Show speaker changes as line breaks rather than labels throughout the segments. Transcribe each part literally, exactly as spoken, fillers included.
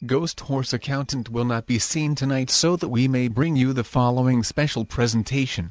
Ghost Horse Accountant will not be seen tonight, so that we may bring you the following special presentation.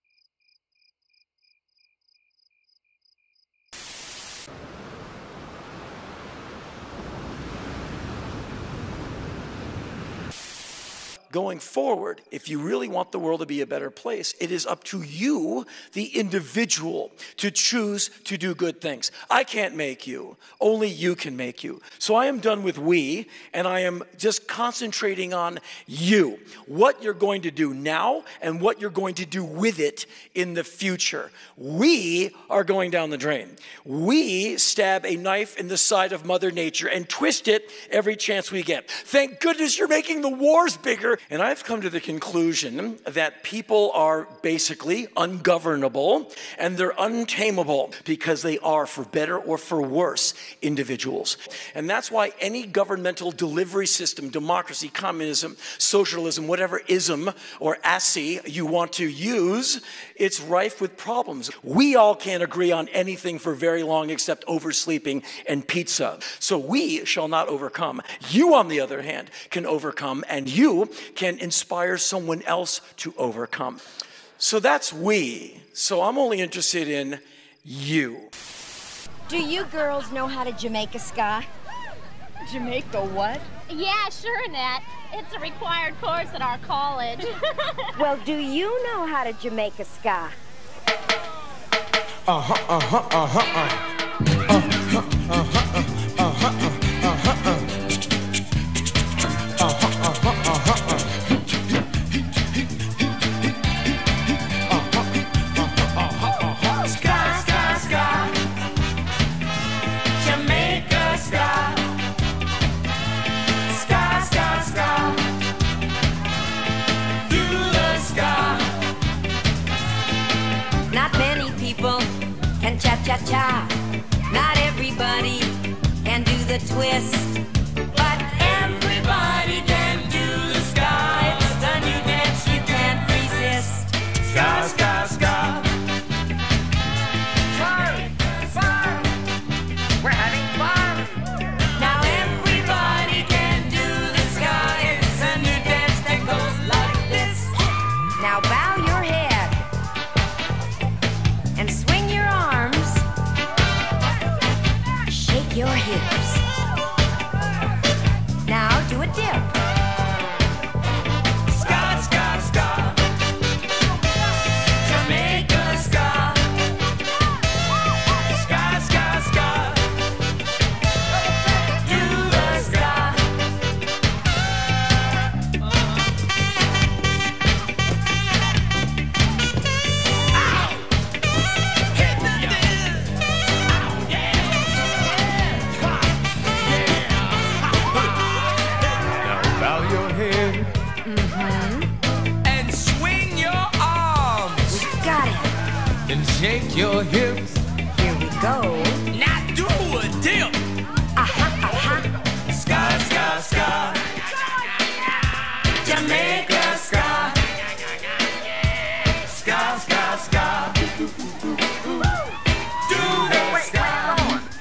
Going forward, if you really want the world to be a better place, it is up to you, the individual, to choose to do good things. I can't make you. Only you can make you. So I am done with we, and I am just concentrating on you. What you're going to do now and what you're going to do with it in the future. We are going down the drain. We stab a knife in the side of Mother Nature and twist it every chance we get. Thank goodness you're making the wars bigger. And I've come to the conclusion that people are basically ungovernable and they're untamable because they are, for better or for worse, individuals. And that's why any governmental delivery system, democracy, communism, socialism, whatever ism or assy you want to use, it's rife with problems. We all can't agree on anything for very long except oversleeping and pizza. So we shall not overcome. You, on the other hand, can overcome, and you can inspire someone else to overcome. So that's we. So I'm only interested in you.
Do you girls know how to Jamaica ska?
Jamaica what?
Yeah, sure, Nat. It's a required course at our college.
Well, do you know how to Jamaica ska?
Uh-huh, uh-huh, uh-huh, uh-huh, uh-huh, uh-huh, uh-huh, uh-huh.
Can cha-cha-cha. Not everybody can do the twist, but everybody can do the ska. It's the new dance you can't resist. Ska, ska, ska. Fun, fun. We're having fun. Now everybody can do the ska. It's a new dance that goes like this. Now bow your head and swing your arms. Shake your hips. Now do a dip. Ska, ska, ska. Jamaica ska. Ska, ska, ska. Do the ska. Ow! Hit the deal. Ow, yeah.
Now bow your head and swing your arms
Got it.
and shake your hips.
Here we go.
Now do a dip.
Aha, aha.
Ska, ska, ska.
Jamaica ska.
Ska, ska, ska. Do the ska.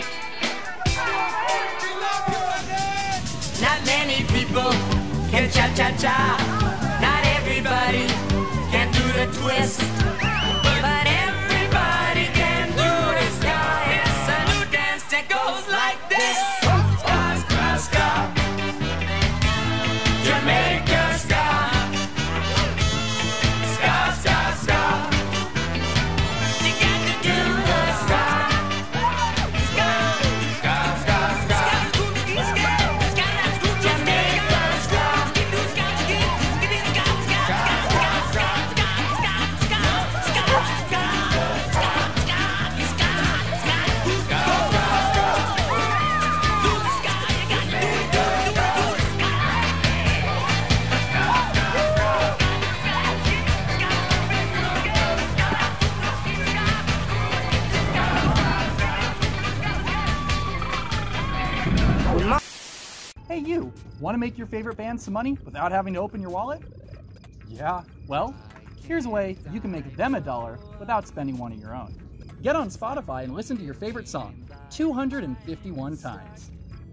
Not many people can cha-cha-cha. Not everybody can do the twist, but everybody can do the ska. It's a new dance that goes like this. Ska, ska, ska. Jamaica ska. Ska, ska, ska. You got to do the ska. Ska, ska, ska, ska. Jamaica ska.
Hey you, want to make your favorite band some money without having to open your wallet? Yeah, well, here's a way you can make them a dollar without spending one of your own. Get on Spotify and listen to your favorite song two hundred fifty-one times.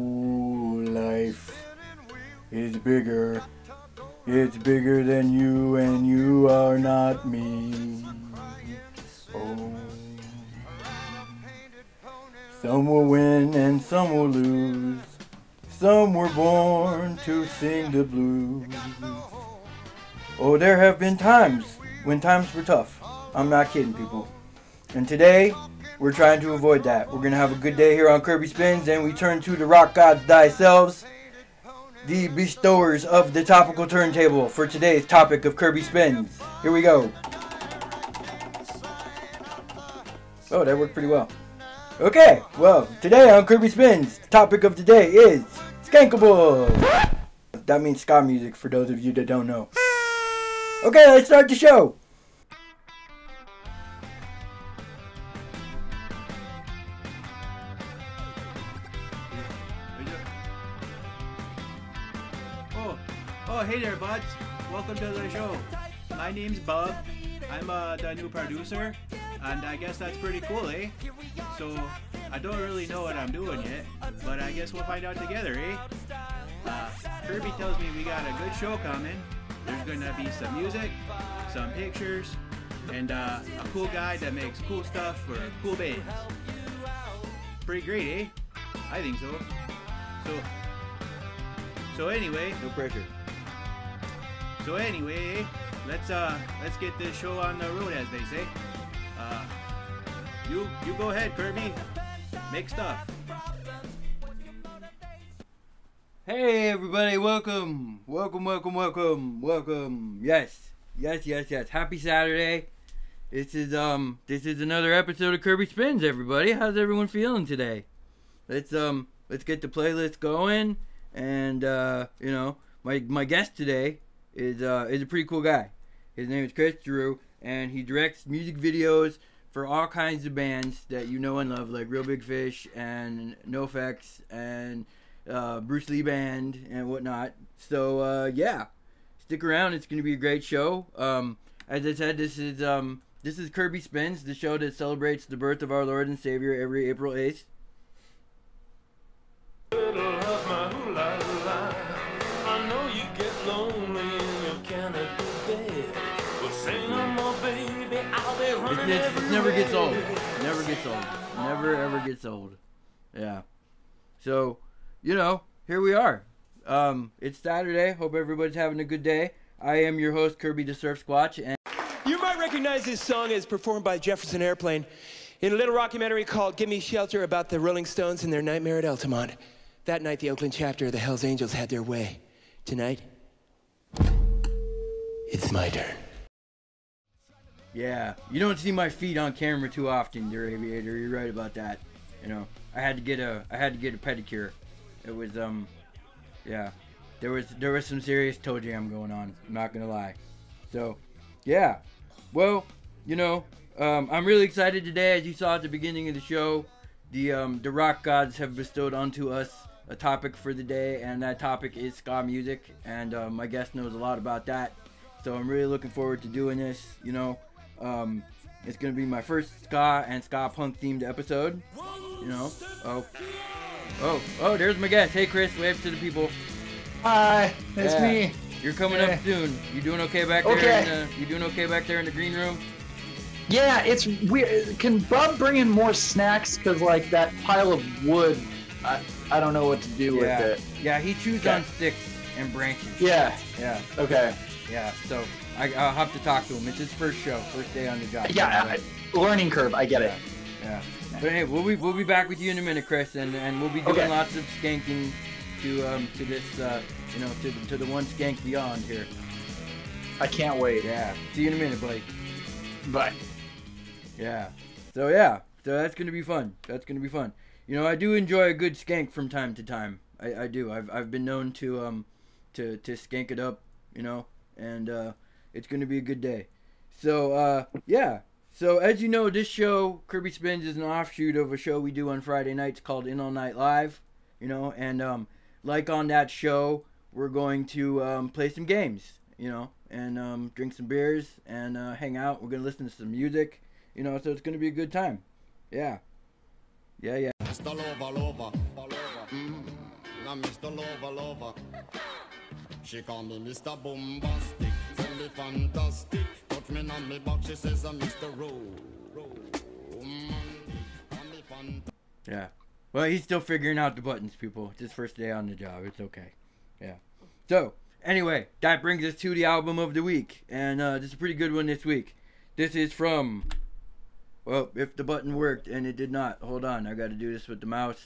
it's bigger than you and you are not me. Oh. Some will win and some will lose. Some were born to sing the blues. Oh, there have been times when times were tough. I'm not kidding, people. And today, we're trying to avoid that. We're going to have a good day here on Kerby Spins, and we turn to the rock gods themselves, the bestowers of the topical turntable, for today's topic of Kerby Spins. Here we go. Oh, that worked pretty well. Okay, well, today on Kerby Spins, the topic of the day is Skankable. That means ska music for those of you that don't know. Okay, let's start the show.
Oh, oh, hey there, buds. Welcome to the show. My name's Bub. I'm uh, the new producer, and I guess that's pretty cool, eh? So, I don't really know what I'm doing yet, but I guess we'll find out together, eh? Uh, Kerby tells me we got a good show coming. There's gonna be some music, some pictures, and uh, a cool guy that makes cool stuff for cool bands. Pretty great, eh? I think so. So, so anyway,
No pressure.
So anyway, let's uh, let's get this show on the road, as they say. Uh, you you go ahead, Kerby. Make stuff.
Hey everybody, welcome, welcome, welcome, welcome, welcome. Yes, yes, yes, yes. Happy Saturday. This is um, this is another episode of Kerby Spins. Everybody, how's everyone feeling today? Let's um, let's get the playlist going. And uh, you know, my my guest today is uh is a pretty cool guy. His name is Chris Graue, and he directs music videos for all kinds of bands that you know and love, like Real Big Fish and NoFX and uh, Bruce Lee Band and whatnot. So uh, yeah, stick around. It's gonna be a great show. Um, as I said, this is um, this is Kerby Spins, the show that celebrates the birth of our Lord and Savior every April eighth. It, it, it never gets old. Never gets old. Never ever gets old. Yeah. So, you know, here we are. Um, it's Saturday. Hope everybody's having a good day. I am your host, Kerby the Surf Squatch, and
you might recognize this song as performed by Jefferson Airplane in a little documentary called Give Me Shelter about the Rolling Stones and their nightmare at Altamont. That night, the Oakland chapter of the Hells Angels had their way. Tonight, it's my turn.
yeah, you don't see my feet on camera too often, dear aviator. You're right about that. You know, I had to get a I had to get a pedicure. It was um, yeah, there was there was some serious toe jam going on. I'm not gonna lie. So, yeah, well, you know, um, I'm really excited today. As you saw at the beginning of the show, the um, the rock gods have bestowed onto us a topic for the day, and that topic is ska music. And um, my guest knows a lot about that, so I'm really looking forward to doing this. You know. Um, it's gonna be my first ska and ska punk themed episode. You know. Oh, oh, oh! There's my guest. Hey, Chris, wave to the people.
Hi, it's
Yeah.
me.
You're coming
Hey.
up soon. You doing okay back there?
Okay.
In the, you doing okay back there in the green room?
Yeah, it's weird. Can Bub bring in more snacks? Cause like that pile of wood, I, I don't know what to do
yeah.
with it.
Yeah, he chews
Okay.
on sticks and branches.
Yeah.
Yeah.
Okay.
Yeah. So I, I'll have to talk to him. It's his first show, first day on the job.
Yeah, I, learning curve. I get it.
Yeah. But hey, we'll be we'll be back with you in a minute, Chris, and, and we'll be doing
Okay.
lots of skanking to um to this uh you know to the, to the one skank beyond here.
I can't wait.
Yeah. See you in a minute, buddy.
Bye.
Yeah. So yeah. So that's gonna be fun. That's gonna be fun. You know, I do enjoy a good skank from time to time. I, I do. I've I've been known to um to to skank it up. You know, and uh, it's gonna be a good day. So uh yeah. So as you know, this show, Kerby Spins, is an offshoot of a show we do on Friday nights called In All Night Live. You know, and um like on that show, we're going to um, play some games. You know, and um, drink some beers and uh, hang out. We're gonna listen to some music. You know, so it's gonna be a good time. Yeah. Yeah, yeah.
Mister Lover, Lover, Lover. Mm. Now, Mister Lover, Lover.
She call me Mister Bombastic, tell me fantastic. Touch me on me back, she says I'm Mister Romantic. Call me fantastic.
Yeah. Well, he's still figuring out the buttons, people. It's his first day on the job. It's okay. Yeah. So, anyway, that brings us to the album of the week. And uh, this is a pretty good one this week. This is from... Well, if the button worked and it did not. Hold on. I got to do this with the mouse.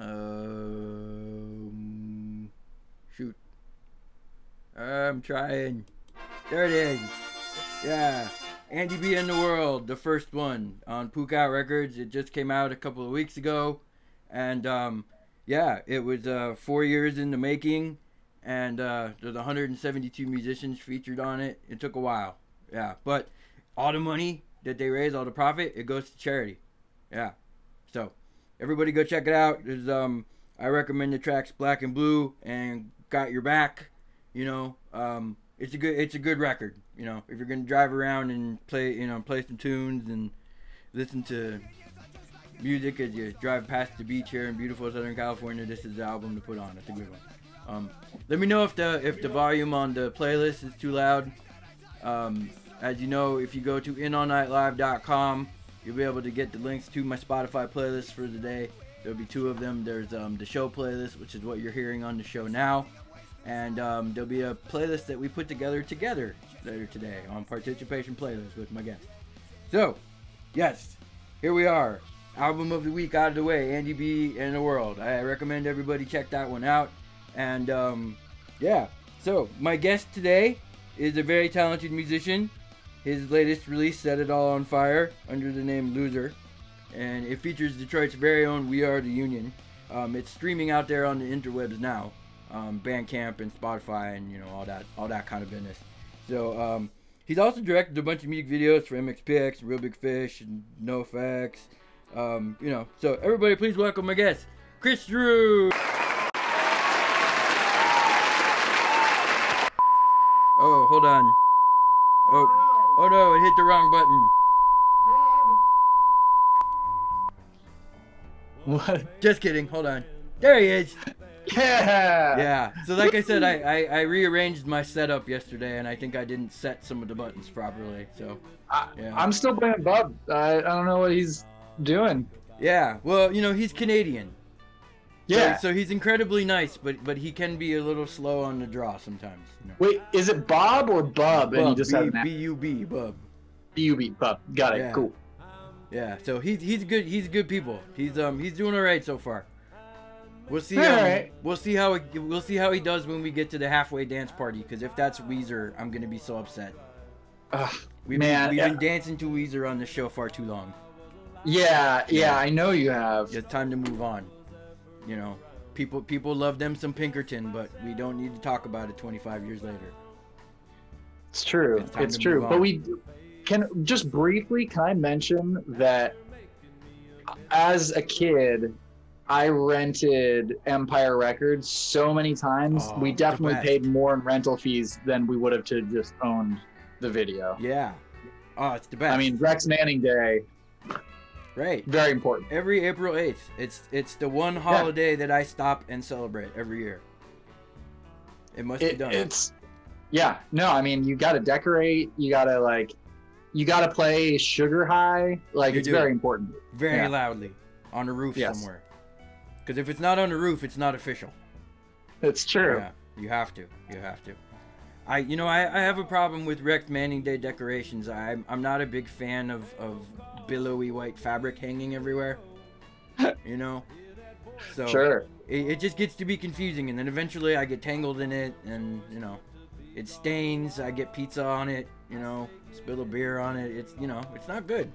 Um, shoot. I'm trying. There it is. Yeah. Andy B in the World, the first one on Pook Out Records. It just came out a couple of weeks ago. And, um, yeah, it was uh, four years in the making. And uh, there's one hundred seventy-two musicians featured on it. It took a while. Yeah. But all the money that they raise, all the profit, it goes to charity. Yeah. So, everybody go check it out. There's, um, I recommend the tracks Black and Blue and Got Your Back. You know, um, it's a good, it's a good record. You know, if you're gonna drive around and play, you know, play some tunes and listen to music as you drive past the beach here in beautiful Southern California, this is the album to put on. It's a good one. Um, let me know if the if the volume on the playlist is too loud. Um, as you know, if you go to in all night live dot com, you'll be able to get the links to my Spotify playlist for the day. There'll be two of them. There's um, the show playlist, which is what you're hearing on the show now. And um, there'll be a playlist that we put together together later today on Participation Playlist with my guest. So, yes, here we are. Album of the week out of the way, Andy B in the World. I recommend everybody check that one out. And, um, yeah. So, my guest today is a very talented musician. His latest release, Set It All on Fire, under the name Loser. And it features Detroit's very own We Are the Union. Um, it's streaming out there on the interwebs now. Um, Bandcamp and Spotify and, you know, all that all that kind of business. So, um, he's also directed a bunch of music videos for M X P X, Real Big Fish, and NoFX. Um, you know, so everybody please welcome my guest, Chris Graue. Oh, hold on. Oh, oh no, it hit the wrong button.
What?
Just kidding, hold on. There he is.
Yeah.
Yeah. So like I said, I, I, I rearranged my setup yesterday, and I think I didn't set some of the buttons properly. So yeah.
I, I'm still playing Bub. I, I don't know what he's doing.
Yeah. Well, you know, he's Canadian.
Yeah.
So, so he's incredibly nice, but but he can be a little slow on the draw sometimes. You know?
Wait, is it Bob or Bub?
Bub,
and you just
B,
have an
B U B, Bub.
B U B, Bub. Got it.
Yeah.
Cool.
Yeah. So he's he's good. He's good people. He's um he's doing all right so far. We'll see.
All
Um,
right.
We'll see how it, we'll see how he does when we get to the halfway dance party. Because if that's Weezer, I'm gonna be so upset.
Ugh,
We've,
man,
been, we've
yeah.
been dancing to Weezer on the show far too long.
Yeah, yeah, I know you have.
It's time to move on. You know, people people love them some Pinkerton, but we don't need to talk about it twenty-five years later.
It's true.
It's time
It's
to
true.
move
But
on.
we can just briefly. Can I mention that as a kid, I rented Empire Records so many times.
Oh,
we
the
definitely
best.
paid more in rental fees than we would have to just owned the video.
Yeah. Oh, it's the best.
I mean, Rex Manning Day,
right.
very important.
Every April eighth. It's it's the one holiday that I stop and celebrate every year. It must be
It,
done.
it's yeah. No, I mean, you got to decorate. You got to like, you got to play Sugar High. Like,
You
it's
do.
very important.
Very
Yeah.
loudly on a roof
Yes.
somewhere. Because if it's not on the roof, it's not official.
It's true.
Yeah, you have to. You have to. I, you know, I, I have a problem with Rex Manning Day decorations. I'm, I'm not a big fan of, of billowy white fabric hanging everywhere. You know? So
Sure.
It, it just gets to be confusing, and then eventually I get tangled in it, and, you know, it stains. I get pizza on it, you know, spill a beer on it. It's, you know, it's not good.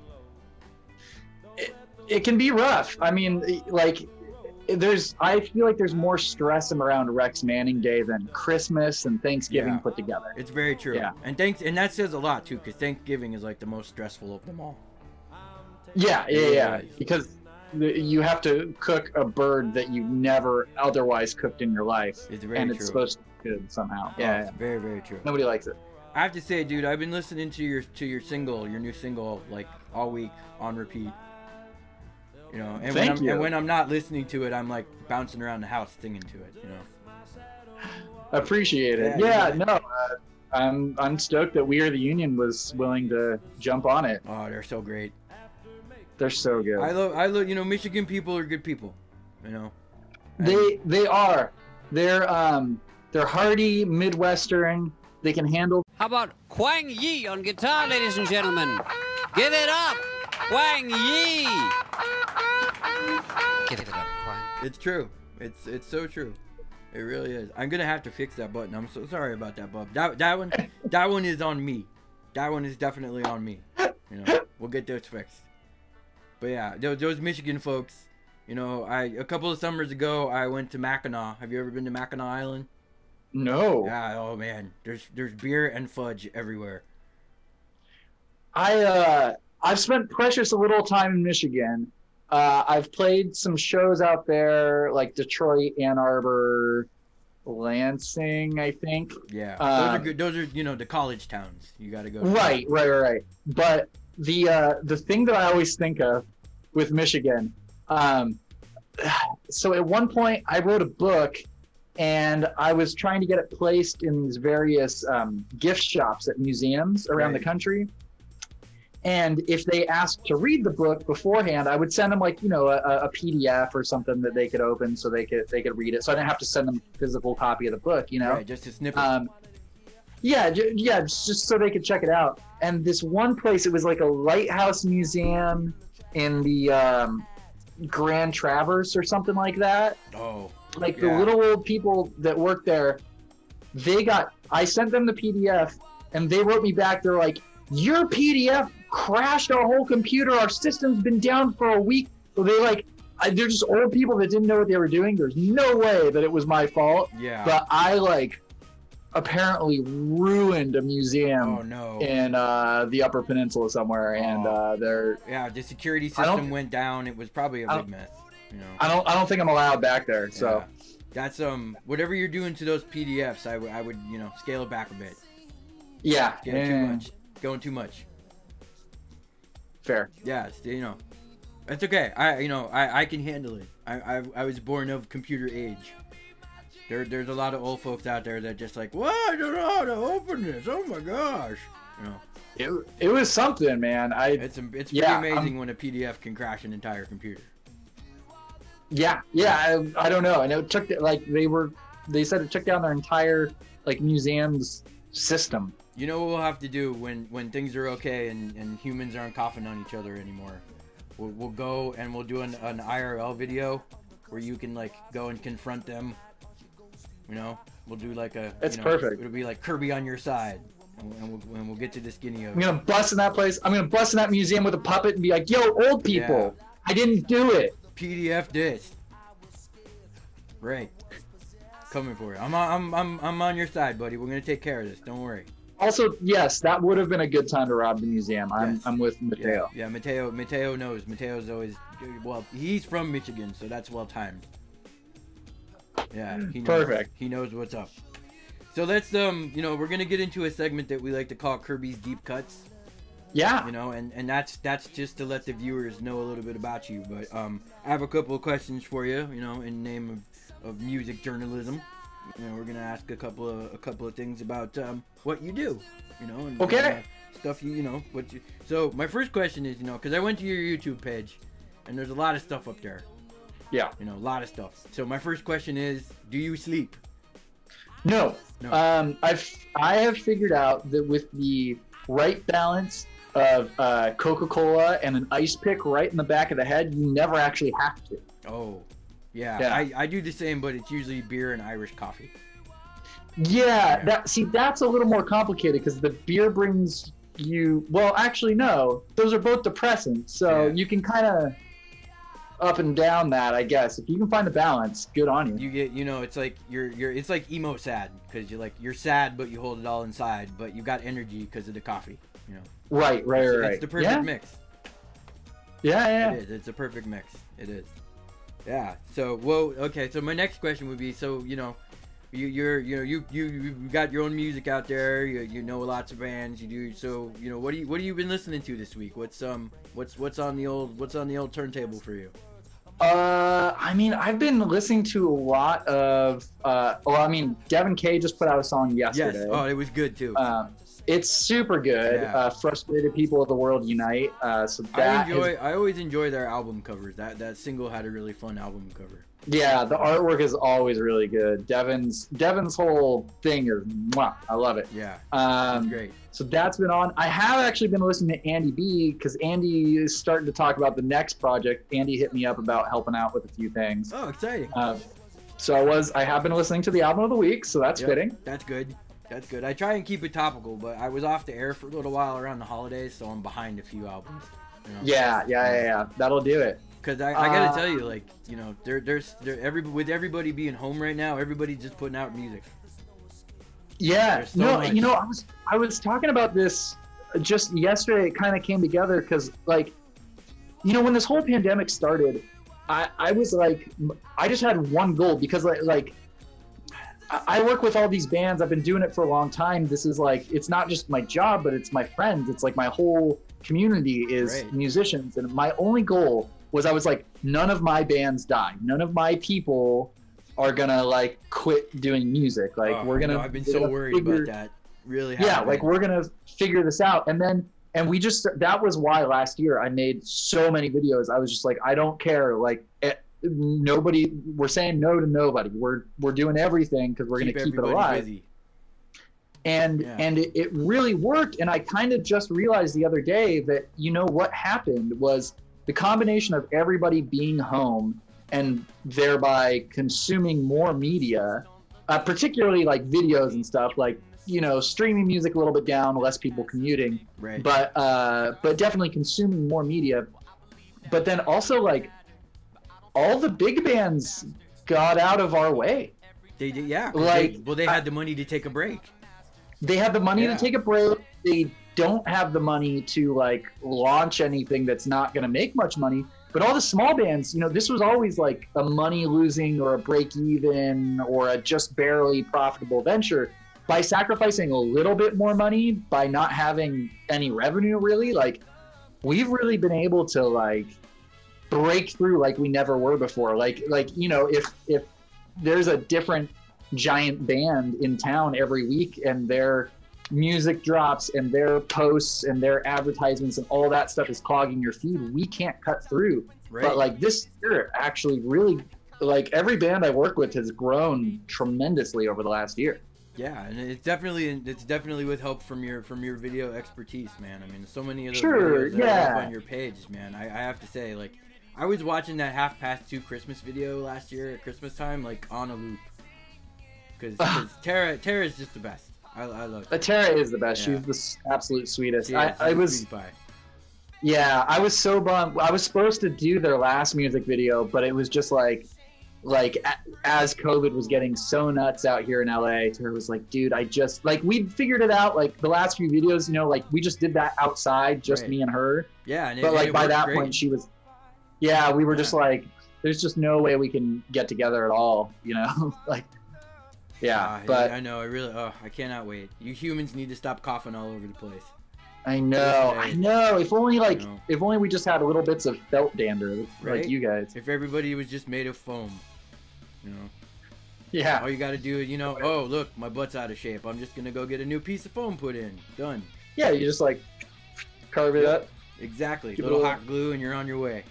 It, it can be rough. I mean, like, there's I feel like there's more stress around Rex Manning Day than Christmas and Thanksgiving
Yeah.
put together.
It's very true.
Yeah.
And thanks, and that says a lot too, because Thanksgiving is like the most stressful of them all.
Yeah, yeah,
Yeah.
yeah. Because the- you have to cook a bird that you never otherwise cooked in your life,
It's very
and
true.
it's supposed to be good somehow.
Oh,
Yeah,
it's very, very true.
nobody likes it.
I have to say, dude, I've been listening to your to your single, your new single, like all week on repeat. You know, and
Thank
when I'm
you.
and when I'm not listening to it, I'm like bouncing around the house singing to it. You know.
Appreciate it.
Yeah,
Yeah, no, uh, I'm I'm stoked that We Are the Union was willing to jump on it.
Oh, they're so great.
They're so good.
I love, I love, you know, Michigan people are good people, you know. And
They they are. They're um they're hardy, Midwestern. They can handle.
How about Kwang Yi on guitar, ladies and gentlemen? Give it up, Kwang Yi. Give it up, Kwang.
It's true. It's it's so true. It really is. I'm gonna have to fix that button. I'm so sorry about that, Bub. That that one, that one is on me. That one is definitely on me. You know, we'll get those fixed. But yeah, those, those Michigan folks. You know, I a couple of summers ago I went to Mackinac. Have you ever been to Mackinac Island?
No.
Yeah. Oh man, there's there's beer and fudge everywhere.
I uh I've spent precious a little time in Michigan. Uh, I've played some shows out there, like Detroit, Ann Arbor, Lansing, I think.
Yeah,
Uh,
those are good. Those are, you know, the college towns. You got to go. to.
Right, right, right, right. But the uh, the thing that I always think of with Michigan, um, so at one point I wrote a book, and I was trying to get it placed in these various um, gift shops at museums around
Right.
the country. And if they asked to read the book beforehand, I would send them like, you know, a, a P D F or something that they could open so they could they could read it. So I didn't have to send them a physical copy of the book, you know?
Right, just a snippet.
Um, yeah, j- yeah, just just so they could check it out. And this one place, it was like a lighthouse museum in the um, Grand Traverse or something like that.
Oh.
Like
yeah.
the little old people that work there, they got, I sent them the P D F and they wrote me back. They're like, your P D F crashed our whole computer. Our system's been down for a week. So they like, I, they're just old people that didn't know what they were doing. There's no way that it was my fault.
Yeah.
But I like apparently ruined a museum
Oh no.
in uh, the Upper Peninsula somewhere. And
Oh.
uh, they're,
Yeah, the security
I don't-
system went down. It was probably a
I
big
don't-
mess. You know.
I don't, I don't think I'm allowed back there. So
Yeah. That's um whatever you're doing to those P D Fs, I would I would you know scale it back a bit.
yeah,
Getting
yeah,
too
yeah,
much. Going too much.
fair.
Yeah, it's, you know, it's okay. I you know I, I can handle it. I, I I was born of computer age. There there's a lot of old folks out there that just like, what? I don't know how to open this. Oh my gosh. You know,
It, it was something, man. I
it's it's pretty
Yeah,
amazing
um,
when a P D F can crash an entire computer.
Yeah, yeah, I, I don't know. And it took like they were, they said it took down their entire like museum's system.
You know what we'll have to do when, when things are okay and, and humans aren't coughing on each other anymore? We'll, we'll go and we'll do an, an I R L video where you can like go and confront them. You know, we'll do like a.
It's
you know,
perfect.
It'll be like Kirby on your side, and, and, we'll, and we'll get to the skinny of
I'm
it.
gonna bust in that place. I'm gonna bust in that museum with a puppet and be like, "Yo, old people, I didn't do it."
P D F this. Right. Coming for you. I'm on, I'm I'm I'm on your side, buddy. We're gonna take care of this. Don't worry.
Also, yes, that would have been a good time to rob the museum. I'm
Yes.
I'm with Mateo.
Yeah, yeah, Mateo. Mateo knows. Mateo's always well. He's from Michigan, so that's well timed. Yeah, he knows,
Perfect.
He knows what's up. So let's um, you know, we're gonna get into a segment that we like to call Kirby's Deep Cuts.
Yeah.
You know, and and that's that's just to let the viewers know a little bit about you. But um, I have a couple of questions for you. You know, in the name of, of music journalism. You know, we're gonna ask a couple of a couple of things about um what you do. You know, and
Okay.
and, uh, stuff you you know what you. So my first question is, you know, because I went to your YouTube page, and there's a lot of stuff up there.
Yeah.
You know, a lot of stuff. So my first question is, do you sleep?
No.
No.
Um, I've I have figured out that with the right balance of uh, Coca-Cola and an ice pick right in the back of the head, you never actually have to.
Oh, yeah.
Yeah.
I, I do the same, but it's usually beer and Irish coffee.
Yeah, that see that's a little more complicated because the beer brings you. Well, actually, no. Those are both depressants, so
Yeah.
you can kind of up and down that, I guess. If you can find a balance, good on you.
You get, you know, it's like you're you're it's like emo sad because you're like you're sad, but you hold it all inside, but you got energy because of the coffee. You know.
Right, right,
it's,
right.
It's the perfect
yeah.
mix.
Yeah, yeah.
It is. It's a perfect mix. It is. Yeah. So, well, okay. So my next question would be, so you know, you you're you know you you you got your own music out there. You you know lots of bands. You do. So you know what do you what have you been listening to this week? What's um what's what's on the old what's on the old turntable for you?
Uh, I mean, I've been listening to a lot of. Uh, well, I mean, Devin K just put out a song yesterday.
Yes. Oh, it was good too.
Um, it's super good.
Yeah.
Uh, Frustrated People of the World Unite. Uh, so
I
that
enjoy.
is-
I always enjoy their album covers. That that single had a really fun album cover.
yeah, the artwork is always really good. Devin's Devin's whole thing is, mwah, I love it.
Yeah,
Um,
great.
So that's been on. I have actually been listening to Andy B because Andy is starting to talk about the next project. Andy hit me up about helping out with a few things.
Oh, exciting.
Uh, so I was. I have been listening to the album of the week, so that's
Yep,
fitting.
That's good. That's good. I try and keep it topical, but I was off the air for a little while around the holidays, so I'm behind a few albums. You know?
Yeah, yeah, yeah, yeah. That'll do it.
Because I, I gotta
Uh,
tell you, like, you know, there, there's, there, every, with everybody being home right now, everybody's just putting out music.
Yeah,
There's so
no,
much.
you know, I was I was talking about this just yesterday. It kind of came together because, like, you know, when this whole pandemic started, I I was like, I just had one goal because, like, like I I work with all these bands. I've been doing it for a long time. This is like, it's not just my job, but it's my friends. It's like my whole community is
Right.
musicians, and my only goal was I was like, none of my bands die. None of my people are gonna like quit doing music. Like
Oh,
we're
I
gonna.
know, I've been
we're
so
gonna
worried
figure-
about that. Really
Yeah,
happening.
like we're gonna figure this out, and then and we just that was why last year I made so many videos. I was just like, I don't care. Like eh, nobody. We're saying no to nobody. We're we're doing everything because we're
keep
gonna keep it
everybody
alive.
busy.
And
Yeah.
and it, it really worked. And I kind of just realized the other day that, you know, what happened was the combination of everybody being home and thereby consuming more media, uh, particularly like videos and stuff, like, you know, streaming music a little bit down, less people commuting,
Right.
but uh, but definitely consuming more media. But then also like all the big bands got out of our way.
They did, yeah. 'cause
Like,
they, well, they had the money to take a break.
They have the money
Yeah.
to take a break. They don't have the money to like launch anything that's not going to make much money. But all the small bands, you know, this was always like a money losing or a break even or a just barely profitable venture. By sacrificing a little bit more money, by not having any revenue really, like we've really been able to like break through like we never were before. Like, like, you know, if, if there's a different giant band in town every week and their music drops and their posts and their advertisements and all that stuff is clogging your feed, we can't cut through.
Right.
But like this year actually really, like every band I work with has grown tremendously over the last year.
Yeah, and it's definitely it's definitely with help from your from your video expertise, man. I mean, so many of those
Sure,
videos that are up
yeah.
on your page, man. I, I have to say, like, I was watching that half past two Christmas video last year at Christmas time, like on a loop, because Tara Tara is just the best. I, I love her.
Uh, Tara is the best.
Yeah.
She's the s- absolute sweetest.
She
I,
is,
I
she's a
was,
sweetie pie.
yeah, I was so bummed. I was supposed to do their last music video, but it was just like, like a- as COVID was getting so nuts out here in L A, Tara was like, dude, I just, like, we'd figured it out. Like the last few videos, you know, like we just did that outside, just
Right.
me and her.
Yeah, and it,
But
and
like
it
by
worked
that
great.
point, she was, yeah, we were just
Yeah.
like, there's just no way we can get together at all, you know, like, yeah,
Ah,
but
I know. I really. Oh, I cannot wait. You humans need to stop coughing all over the place.
I know, I know. If only like,
know.
if only we just had little bits of felt dander,
Right?
like you guys.
If everybody was just made of foam, you know.
Yeah.
All you got to do is, you know, oh look, my butt's out of shape. I'm just gonna go get a new piece of foam put in. Done.
Yeah, you just like carve it up.
Exactly.
Give it
Little
a-
hot glue, and you're on your way.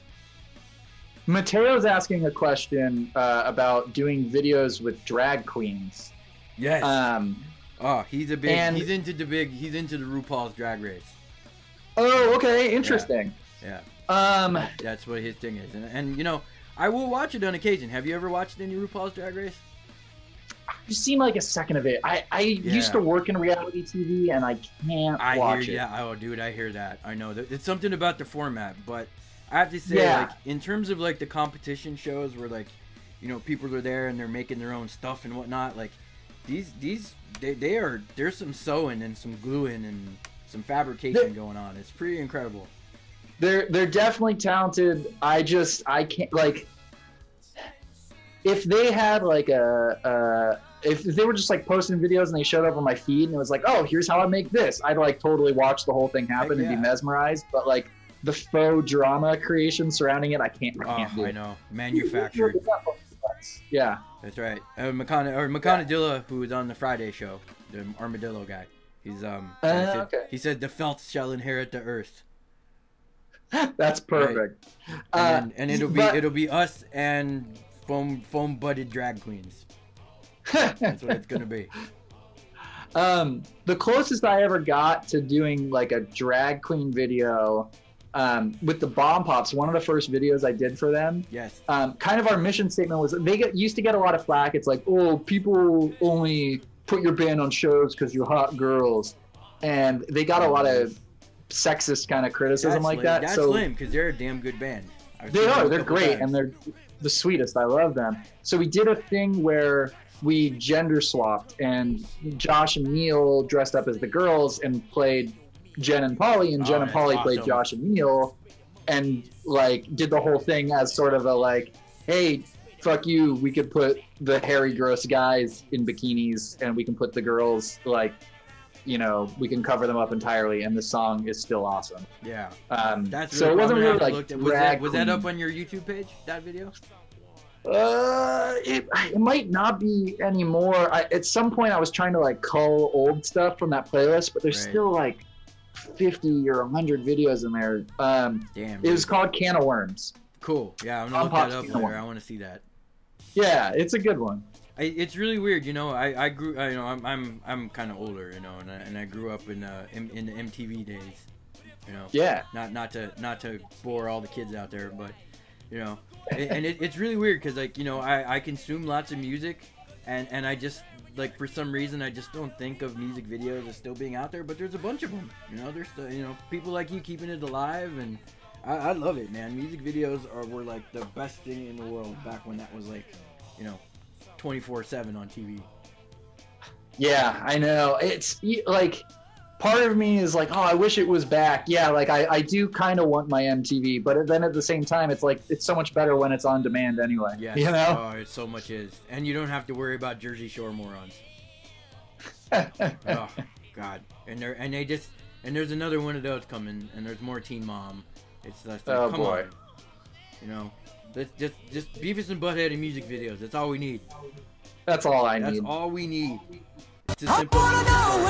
Mateo's asking a question uh, about doing videos with drag queens.
Yes.
Um.
Oh, he's a big.
and-
he's into the big. He's into the RuPaul's Drag Race.
Oh, okay, interesting.
Yeah.
Um.
That's what his thing is, and, and you know, I will watch it on occasion. Have you ever watched any RuPaul's Drag Race?
I've seen like a second of it. I I
Yeah.
used to work in reality T V, and I can't
I
watch
hear,
it.
yeah. Oh, dude, I hear that. I know that it's something about the format, but I have to say,
Yeah.
like, in terms of like the competition shows where like, you know, people are there and they're making their own stuff and whatnot. Like, these these they they are there's some sewing and some gluing and some fabrication going on. It's pretty incredible.
They're they're definitely talented. I just I can't like if they had like a, a if, if they were just like posting videos and they showed up on my feed and it was like, oh, here's how I make this, I'd like totally watch the whole thing happen
Heck
and be
yeah.
mesmerized. But like the faux drama creation surrounding it, I can't. I, can't
oh,
do
I
it.
know. Manufactured.
Yeah.
That's right. Uh, McCona or McConadilla, who was on the Friday show, the armadillo guy. He's um.
Uh,
he, said,
okay.
he said the felt shall inherit the earth.
That's perfect.
Right.
Uh,
and, then, and it'll be
but,
it'll be us and foam foam butted drag queens. That's what it's gonna be.
Um, the closest I ever got to doing like a drag queen video um, with the Bomb Pops, one of the first videos I did for them.
Yes. Um,
kind of our mission statement was they get used to get a lot of flack. It's like, oh, people only put your band on shows because you're hot girls, and they got a lot of sexist kind of criticism
that's
like
lame.
that.
That's
so
lame because they're a damn good band. I've
they are. They're great,
times.
and they're the sweetest. I love them. So we did a thing where we gender swapped, and Josh and Neil dressed up as the girls and played Jen and Polly, and Jen
oh,
and Polly
awesome.
played Josh and Neil, and like did the whole thing as sort of a like, hey, fuck you, we could put the hairy gross guys in bikinis and we can put the girls like, you know, we can cover them up entirely, and the song is still awesome.
Yeah.
Um,
That's
so
really
it wasn't
cool.
really like
was, that, was that
queen.
up on your YouTube page? That video?
Uh, it, it might not be anymore. I, at some point, I was trying to like cull old stuff from that playlist, but there's
Right.
still like fifty or one hundred videos in there. Um,
Damn.
it was called Can of Worms.
Cool. Yeah, I'm gonna look
Bomb
that up
Pops
later.
Can of
I want to see that.
Yeah, it's a good one.
I, it's really weird, you know. I, I grew, I, you know, I'm I'm I'm kind of older, you know, and I, and I grew up in uh in, in the M T V days, you know.
Yeah.
Not not to not to bore all the kids out there, but you know, and, and it, it's really weird because like you know I, I consume lots of music, and and I just like for some reason I just don't think of music videos as still being out there, but there's a bunch of them, you know. There's still, you know, people like you keeping it alive, and I, I love it, man. Music videos are were like the best thing in the world back when that was like, you know, twenty-four seven on T V.
Yeah, I know. It's like part of me is like, oh, I wish it was back. Yeah, like I, I do kind of want my M T V, but then at the same time, it's like it's so much better when it's on demand anyway.
Yes.
You know?
Oh, it so much is, and you don't have to worry about Jersey Shore morons. Oh God, and there and they just and there's another one of those coming, and there's more Teen Mom. It's just like,
Oh,
come
boy.
on, you know, let's just just Beavis and Butthead and music videos. That's all we need.
That's all I
That's
need.
all we need. It's a simple.
Love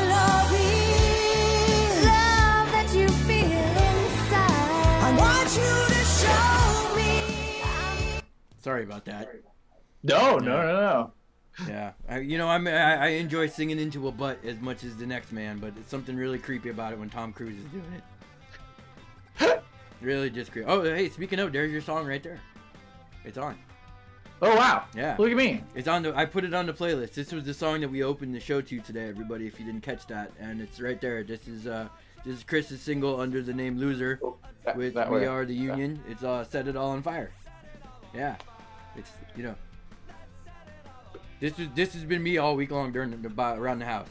that you feel inside. I want you to show me.
Sorry about that.
No, no, no, no.
Yeah, I, you know, I'm, I I enjoy singing into a butt as much as the next man, but it's something really creepy about it when Tom Cruise is doing it. Really just creepy. Oh, hey, speaking of, there's your song right there. It's on.
Oh wow!
Yeah.
Look at me.
It's on the. I put it on the playlist. This was the song that we opened the show to today, everybody. If you didn't catch that, and it's right there. This is uh, this is Chris's single under the name "Loser"
Oh, that,
with
that
"We
way.
Are the Union." It's uh, "Set It All on Fire." Yeah, it's you know. This is this has been me all week long during the, the around the house.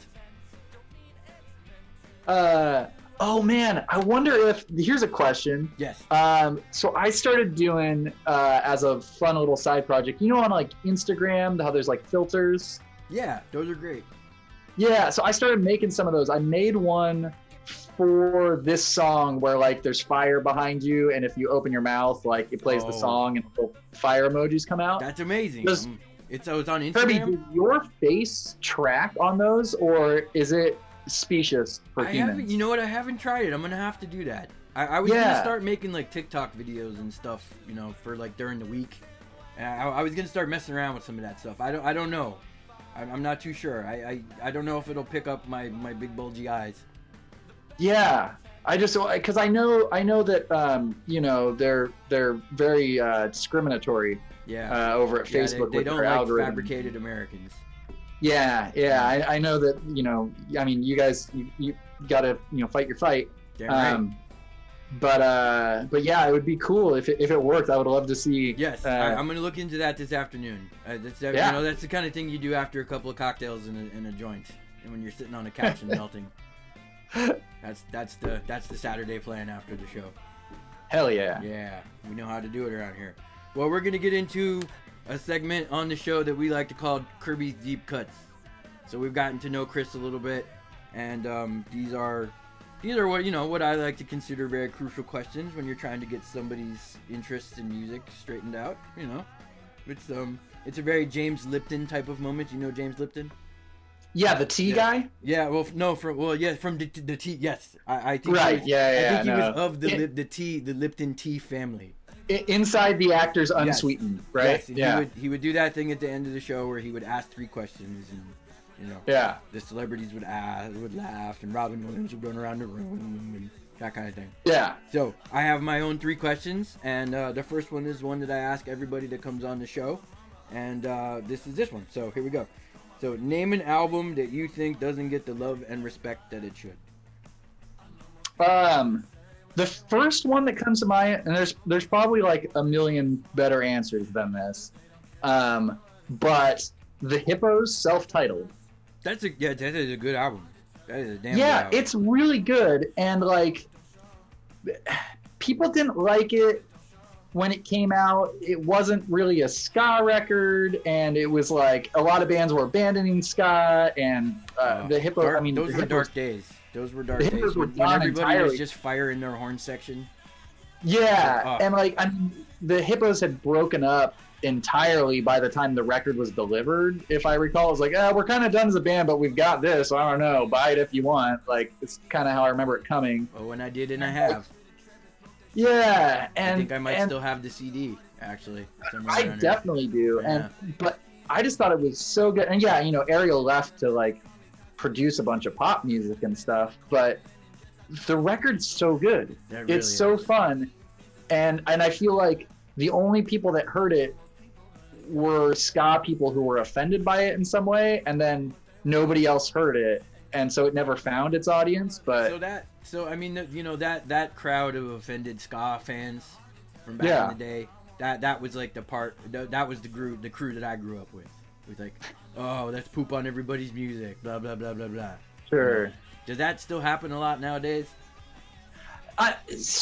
Uh oh man, I wonder if here's a question.
Yes.
Um, so I started doing uh, as a fun little side project. You know, on like Instagram, how there's like filters.
Yeah, those are great.
Yeah, so I started making some of those. I made one for this song where like there's fire behind you, and if you open your mouth, like it plays
Oh.
the song and little fire emojis come out.
That's amazing.
Does-
Um, it's oh, it's on
Kirby,
Instagram.
did your face track on those, or is it specious for
I
humans?
haven't. You know what? I haven't tried it. I'm gonna have to do that. I, I was gonna
Yeah.
start making like TikTok videos and stuff, you know, for like during the week. And I, I was gonna start messing around with some of that stuff. I don't. I don't know. I'm, I'm not too sure. I, I I don't know if it'll pick up my my big bulgy eyes.
Yeah, I just because I know I know that um, you know they're they're very uh, discriminatory.
Yeah.
Uh, over at
Yeah,
Facebook
they, they
with
don't
their
like
algorithm.
fabricated Americans.
Yeah, yeah, I, I know that. You know, I mean, you guys, you, you gotta you know fight your fight.
Damn right.
Um, but uh, but yeah, it would be cool if it, if it worked. I would love to see.
Yes,
uh,
I, I'm gonna look into that this afternoon. Uh, that's that,
Yeah.
you know that's the kind of thing you do after a couple of cocktails and a, and a joint, and when you're sitting on a couch and melting. That's that's the that's the Saturday plan after the show.
Hell yeah.
Yeah, we know how to do it around here. Well, we're gonna get into a segment on the show that we like to call Kirby's Deep Cuts. So we've gotten to know Chris a little bit, and um, these are these are what you know what I like to consider very crucial questions when you're trying to get somebody's interest in music straightened out. You know, it's um it's a very James Lipton type of moment. You know James Lipton?
Yeah, the tea
yeah.
guy.
Yeah, well, f- no, from well, yeah, from the, the tea. Yes, I, I think.
Right.
He was,
yeah, yeah.
I think
no.
he was of the
it,
Lip, the tea, the Lipton tea family.
Inside the actors unsweetened,
yes.
right?
Yes,
yeah.
He would he would do that thing at the end of the show where he would ask three questions and you know.
Yeah.
The celebrities would ask, would laugh, and Robin Williams would run around the room and that kind of thing.
Yeah.
So I have my own three questions, and uh, the first one is one that I ask everybody that comes on the show, and uh, this is this one. So here we go. So name an album that you think doesn't get the love and respect that it should.
Um, the first one that comes to mind, and there's there's probably like a million better answers than this, um, but the Hippos, self-titled.
That's a yeah, that is a good album. That is a damn
Yeah,
good album.
it's really good, and like people didn't like it when it came out. It wasn't really a ska record, and it was like a lot of bands were abandoning ska, and uh,
Uh,
the Hippos.
dark-
I mean,
those
the
were
Hippos-
dark days. Those were dark
the
days
Hippos were
when, when
gone
everybody
entirely.
was just firing their horn section.
Yeah,
Oh.
and like I mean, the Hippos had broken up entirely by the time the record was delivered. If I recall, it was like, "Ah, we're kind of done as a band, but we've got this. So I don't know. Buy it if you want." Like it's kind of how I remember it coming.
Oh, and I did, and I have.
Yeah, and
I think I might
and
still have the C D actually. somewhere
I
around here.
definitely do.
Yeah.
And but I just thought it was so good. And yeah, you know, Ariel left to like produce a bunch of pop music and stuff, but the record's so good.
That
It's
really
so
is.
fun. And and I feel like the only people that heard it were ska people who were offended by it in some way, and then nobody else heard it, and so it never found its audience. But
So that, so I mean, you know that that crowd of offended ska fans from back
Yeah.
in the day, that that was like the part, that, that was the crew, the crew that I grew up with. It was like, oh, let's poop on everybody's music, blah blah blah blah blah.
Sure.
Does that still happen a lot nowadays?
I,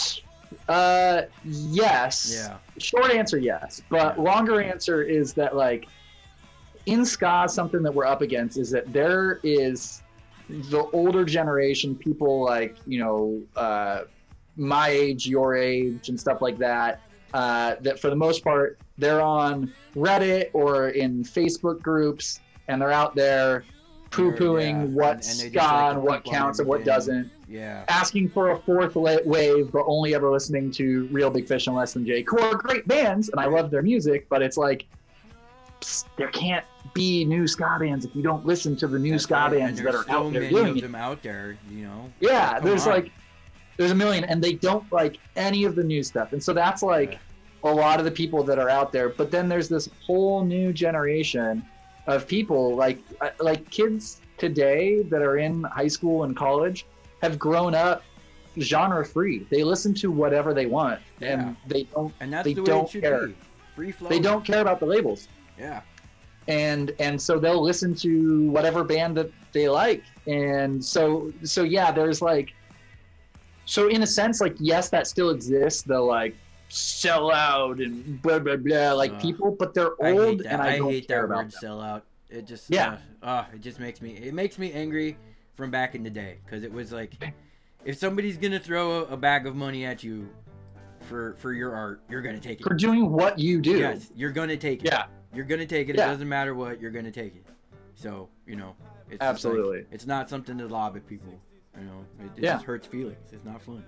uh, yes.
Yeah.
Short answer, yes. But longer answer is that, like, in ska, something that we're up against is that there is the older generation, people like, you know, uh, my age, your age, and stuff like that, uh, that for the most part, they're on Reddit or in Facebook groups, and they're out there poo-pooing
Yeah,
what's
and- and they just
ska
like to
and what
poop on
counts and what
everything.
doesn't.
Yeah.
Asking for a fourth la- wave, but only ever listening to Real Big Fish and Less Than Jake, who are great bands, and I love their music, but it's like, psst, there can't be new ska bands if you don't listen to the new
That's
ska
right, and
bands that
there's
are
so
out there
many
doing
of
it.
them out there, you know.
Yeah,
Come
there's
on.
like, there's a million, and they don't like any of the new stuff, and so that's like a lot of the people that are out there. But then there's this whole new generation of people, like uh, like kids today that are in high school and college, have grown up genre free. They listen to whatever they want,
Yeah.
and they don't.
And that's
they
the way
don't
it should
care.
be. Free flow.
They don't care about the labels.
Yeah.
and and so they'll listen to whatever band that they like, and so so yeah, there's like, so in a sense, like, yes, that still exists, the like sell out and blah blah blah, like
Uh,
people, but they're
I hate
old,
that.
and I,
I
don't
hate
care
that
about
word
them.
sell out. It just
Yeah.
uh, uh, it just makes me it makes me angry from back in the day, because it was like, if somebody's gonna throw a, a bag of money at you for for your art, you're gonna take it.
For doing what you do.
Yes, you're gonna take it.
Yeah.
You're gonna take it.
Yeah.
It doesn't matter what, you're gonna take it. So, you know, it's just like-
Absolutely.
it's not something to lob at people. You know, it, it
Yeah.
just hurts feelings. It's not fun.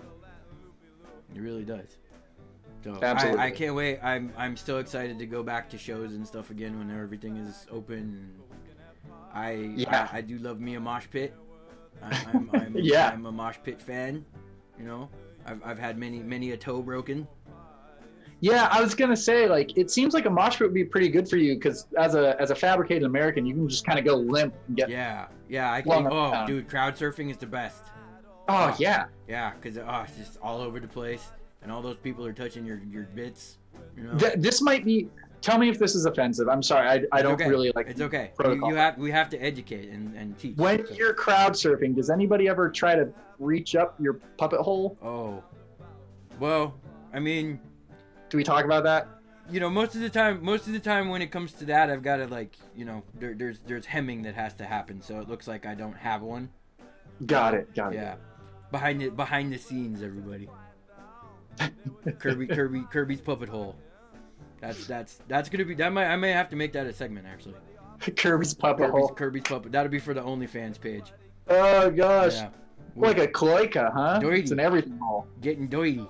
It really does. So
Absolutely.
I, I can't wait. I'm I'm still excited to go back to shows and stuff again when everything is open. I
Yeah.
I, I do love me a mosh pit. I, I'm I'm,
Yeah.
I'm a mosh pit fan. You know, I've I've had many many a toe broken.
Yeah, I was gonna say, like, it seems like a mosh pit would be pretty good for you, because as a as a fabricated American, you can just kind of go limp and get.
Yeah, yeah. I
flung
can. Oh,
around.
dude, crowd surfing is the best.
Oh yeah.
Yeah, because oh, it's just all over the place, and all those people are touching your your bits. You know.
Th- this might be. Tell me if this is offensive. I'm sorry. I, I
It's
don't
okay.
really like.
It's okay. You,
protocol.
you have we have to educate and, and teach.
When
so.
you're crowd surfing, does anybody ever try to reach up your puppet hole?
Oh, well, I mean,
do we talk about that?
You know, most of the time, most of the time when it comes to that, I've got to, like, you know, there, there's there's hemming that has to happen, so it looks like I don't have one.
Got it. Got it.
Yeah, behind it, behind the scenes, everybody. Kerby, Kerby, Kerby's puppet hole. That's that's that's gonna be that might I may have to make that a segment actually.
Kerby's puppet
Kerby's,
hole.
Kerby's puppet. That'll be for the OnlyFans page.
Oh gosh.
Yeah.
Like a cloaca, huh?
Doity.
It's an everything hole.
Getting doity.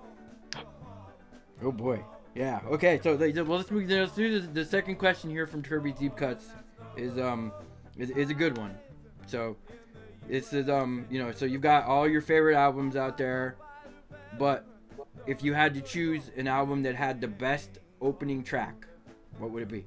Oh boy. Yeah. Okay. So well, let's move. Let's do the, the second question here from Kerby Deep Cuts. Is um is, is a good one. So it's um you know so you've got all your favorite albums out there, but if you had to choose an album that had the best opening track, what would it be?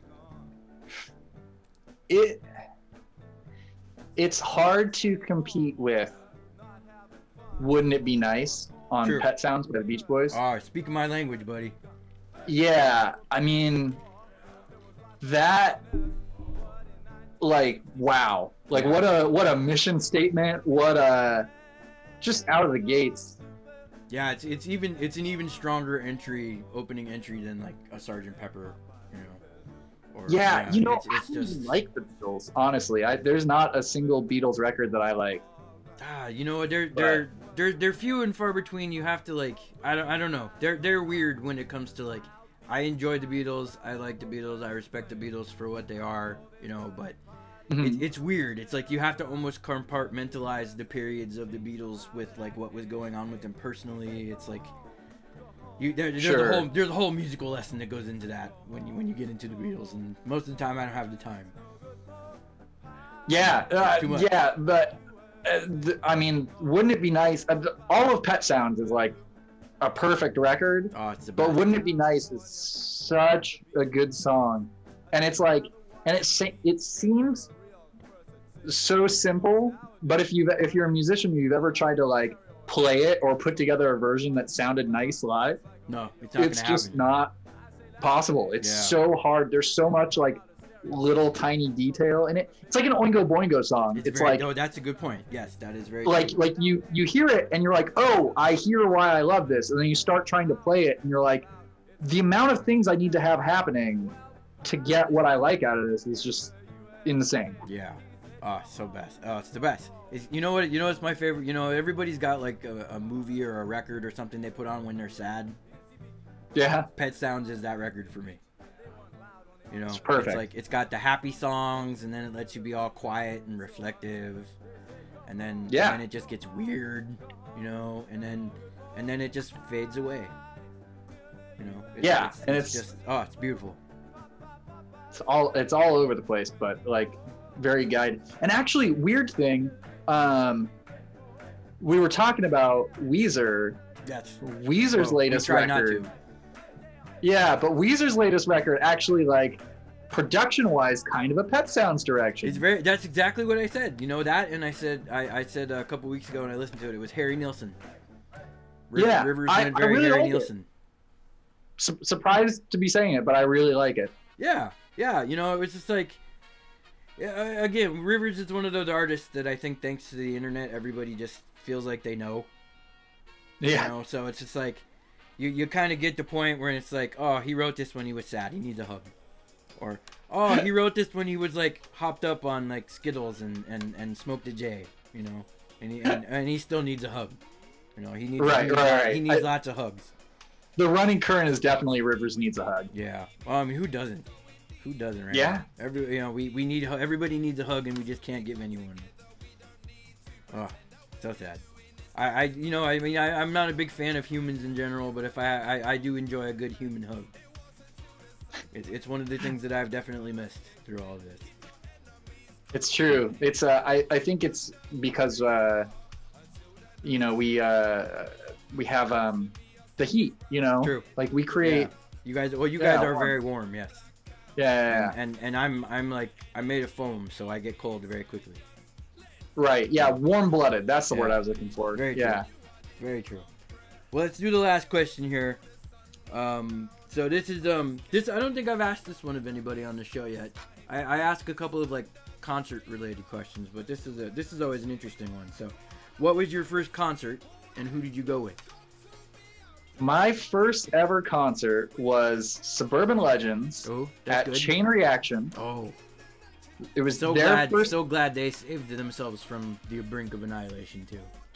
It it's hard to compete with Wouldn't It Be Nice on
True.
Pet Sounds by the Beach Boys.
Oh, speak my language, buddy.
Yeah, I mean that like wow. Like
Yeah.
what a what a mission statement, what a just out of the gates.
Yeah, it's it's even it's an even stronger entry opening entry than like a Sergeant Pepper, you know. Or,
Yeah,
yeah,
you know,
it's, it's
I don't
just
even like the Beatles, honestly. I there's not a single Beatles record that I like.
ah, you know, they're they're they're they're few and far between. You have to like I don't I don't know. They're they're weird when it comes to like I enjoy the Beatles. I like the Beatles. I respect the Beatles for what they are, you know, but
Mhm.
it, it's weird. It's like you have to almost compartmentalize the periods of the Beatles with like what was going on with them personally. It's like you there, there's
Sure.
a whole there's a whole musical lesson that goes into that when you when you get into the Beatles, and most of the time I don't have the time.
Yeah, uh,
too much.
yeah, but uh, th- I mean, wouldn't it be nice? Uh, th- all of Pet Sounds is like a perfect record,
Oh, it's the
but
best.
wouldn't it be nice? Is such a good song, and it's like, and it se- it seems so simple, but if you if you're a musician, you've ever tried to like play it or put together a version that sounded nice live,
No, it's not
it's
gonna
just
happen.
not possible. It's
Yeah.
so hard. There's so much like little tiny detail in it. It's like an Oingo Boingo song.
It's,
It's,
very,
like
no, that's a good point. Yes, that is very
like
true.
like you you hear it and you're like, oh, I hear why I love this, and then you start trying to play it and you're like, the amount of things I need to have happening to get what I like out of this is just insane.
Yeah. Oh, so best. Oh, it's the best. It's, you know what? You know what's my favorite? You know, everybody's got like a, a movie or a record or something they put on when they're sad.
Yeah.
Pet Sounds is that record for me. You know,
It's perfect.
like it's got the happy songs, and then it lets you be all quiet and reflective, and then
Yeah.
and then it just gets weird, you know, and then and then it just fades away. You know. It's,
Yeah,
it's,
and
it's
it's-
just oh, it's beautiful.
It's all it's all over the place, but like very guided. And actually, weird thing, um, we were talking about Weezer.
Yes.
Weezer's
Well, we
latest
try not
record.
to.
Yeah, but Weezer's latest record actually, like, production-wise, kind of a Pet Sounds direction.
It's very. That's exactly what I said. You know that, and I said I, I said a couple weeks ago when I listened to it, it was Harry Nilsson. River,
Yeah,
Rivers
I-
went
I
very
really
Harry
like it.
Nilsson.
Su- surprised to be saying it, but I really like it.
Yeah, yeah. You know, it was just like, yeah. Again, Rivers is one of those artists that I think, thanks to the internet, everybody just feels like they know.
Yeah.
You know, so it's just like, you you kind of get the point where it's like, oh, he wrote this when he was sad, he needs a hug, or oh, he wrote this when he was like hopped up on like Skittles and and and smoked a J, you know, and he and, and he still needs a hug. You know, he needs
Right,
he needs,
right, right.
He needs
I-
lots of hugs.
The running current is definitely Rivers needs a hug.
Yeah. Well, I mean, who doesn't? Who doesn't, right?
Yeah.
now? Every you know, we we need everybody needs a hug, and we just can't give anyone. Oh, so sad. I, I you know I mean I, I'm not a big fan of humans in general, but if I I, I do enjoy a good human hug. It's it's one of the things that I've definitely missed through all of this.
It's true. It's uh, I I think it's because uh, you know we uh, we have um, the heat. You know,
True.
like we create.
Yeah. You guys, well, you
Yeah,
guys are
warm.
very warm, yes.
Yeah, yeah, yeah.
And, and and I'm I'm like I'm made of foam, so I get cold very quickly.
Right. Yeah. Warm blooded. That's the
Yeah.
word I was looking for.
Very
yeah.
true. Very true. Well, let's do the last question here. Um, so this is um this I don't think I've asked this one of anybody on the show yet. I, I ask a couple of like concert related questions, but this is a this is always an interesting one. So, what was your first concert, and who did you go with?
My first ever concert was Suburban Legends
Oh,
at
that's good.
Chain Reaction.
Oh,
It was
so
their
glad
first.
so glad they saved themselves from the brink of annihilation too.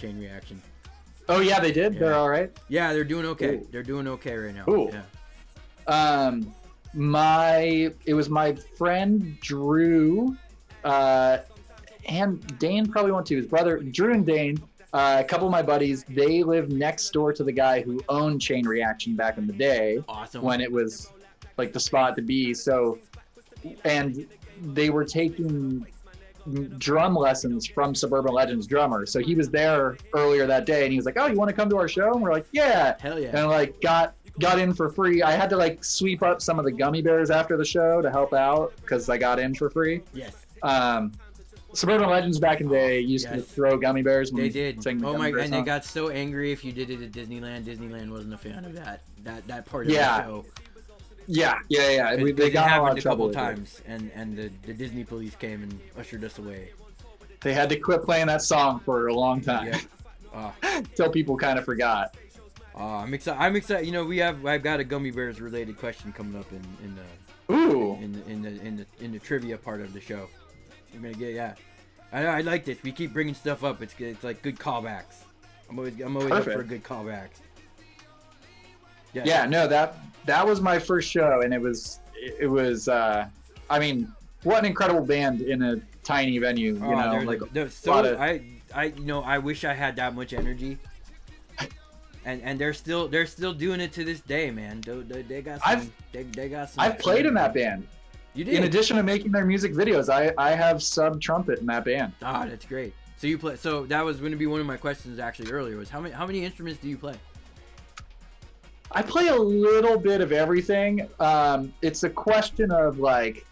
Chain Reaction.
Oh yeah, they did.
Yeah.
They're all right.
Yeah, they're doing okay.
Ooh.
They're doing okay right now.
Cool.
Yeah.
Um, my it was my friend Drew, uh, and Dane probably went to his brother. Drew and Dane, uh, a couple of my buddies. They lived next door to the guy who owned Chain Reaction back in the day.
Awesome.
When it was like the spot to be. So, and they were taking drum lessons from Suburban Legends drummer. So he was there earlier that day, and he was like, "Oh, you want to come to our show?" And we're like, "Yeah."
Hell yeah.
And like got got in for free. I had to like sweep up some of the gummy bears after the show to help out because I got in for free.
Yes.
Um, Suburban Legends back in the day used
yes.
to throw gummy bears. When
They
we
did.
sang the
Oh
gummy
my!
bear
And they
song.
got so angry if you did it at Disneyland. Disneyland wasn't a fan of that. That that part
Yeah.
of the show.
Yeah, yeah, yeah.
Cause,
We, they
cause
got
it
in a lot
happened
of
a couple
trouble with it.
times, and and the, the Disney police came and ushered us away.
They had to quit playing that song for a long time
Yeah. Oh.
until people kind of forgot.
Oh, I'm excited. I'm excited. You know, we have I've got a Gummy Bears related question coming up in in the
Ooh.
in the in the in the in the trivia part of the show. We're gonna get yeah. I I like this. We keep bringing stuff up. It's good. It's like good callbacks. I'm always I'm always
Perfect.
up for a good callback. Yeah.
Yeah, no, that that was my first show, and it was it was. Uh, I mean, what an incredible band in a tiny venue. You
Oh,
know,
they're,
like
they're
a
so
lot of-
I I you know I wish I had that much energy. And and they're still they're still doing it to this day, man. They, they, they got some,
I've-
they, they got some.
I've played in that band.
You did.
In addition to making their music videos, I I have sub trumpet in that band.
Ah, that's great. So you play. So that was going to be one of my questions actually earlier. Was how many how many instruments do you play?
I play a little bit of everything. Um, it's a question of like,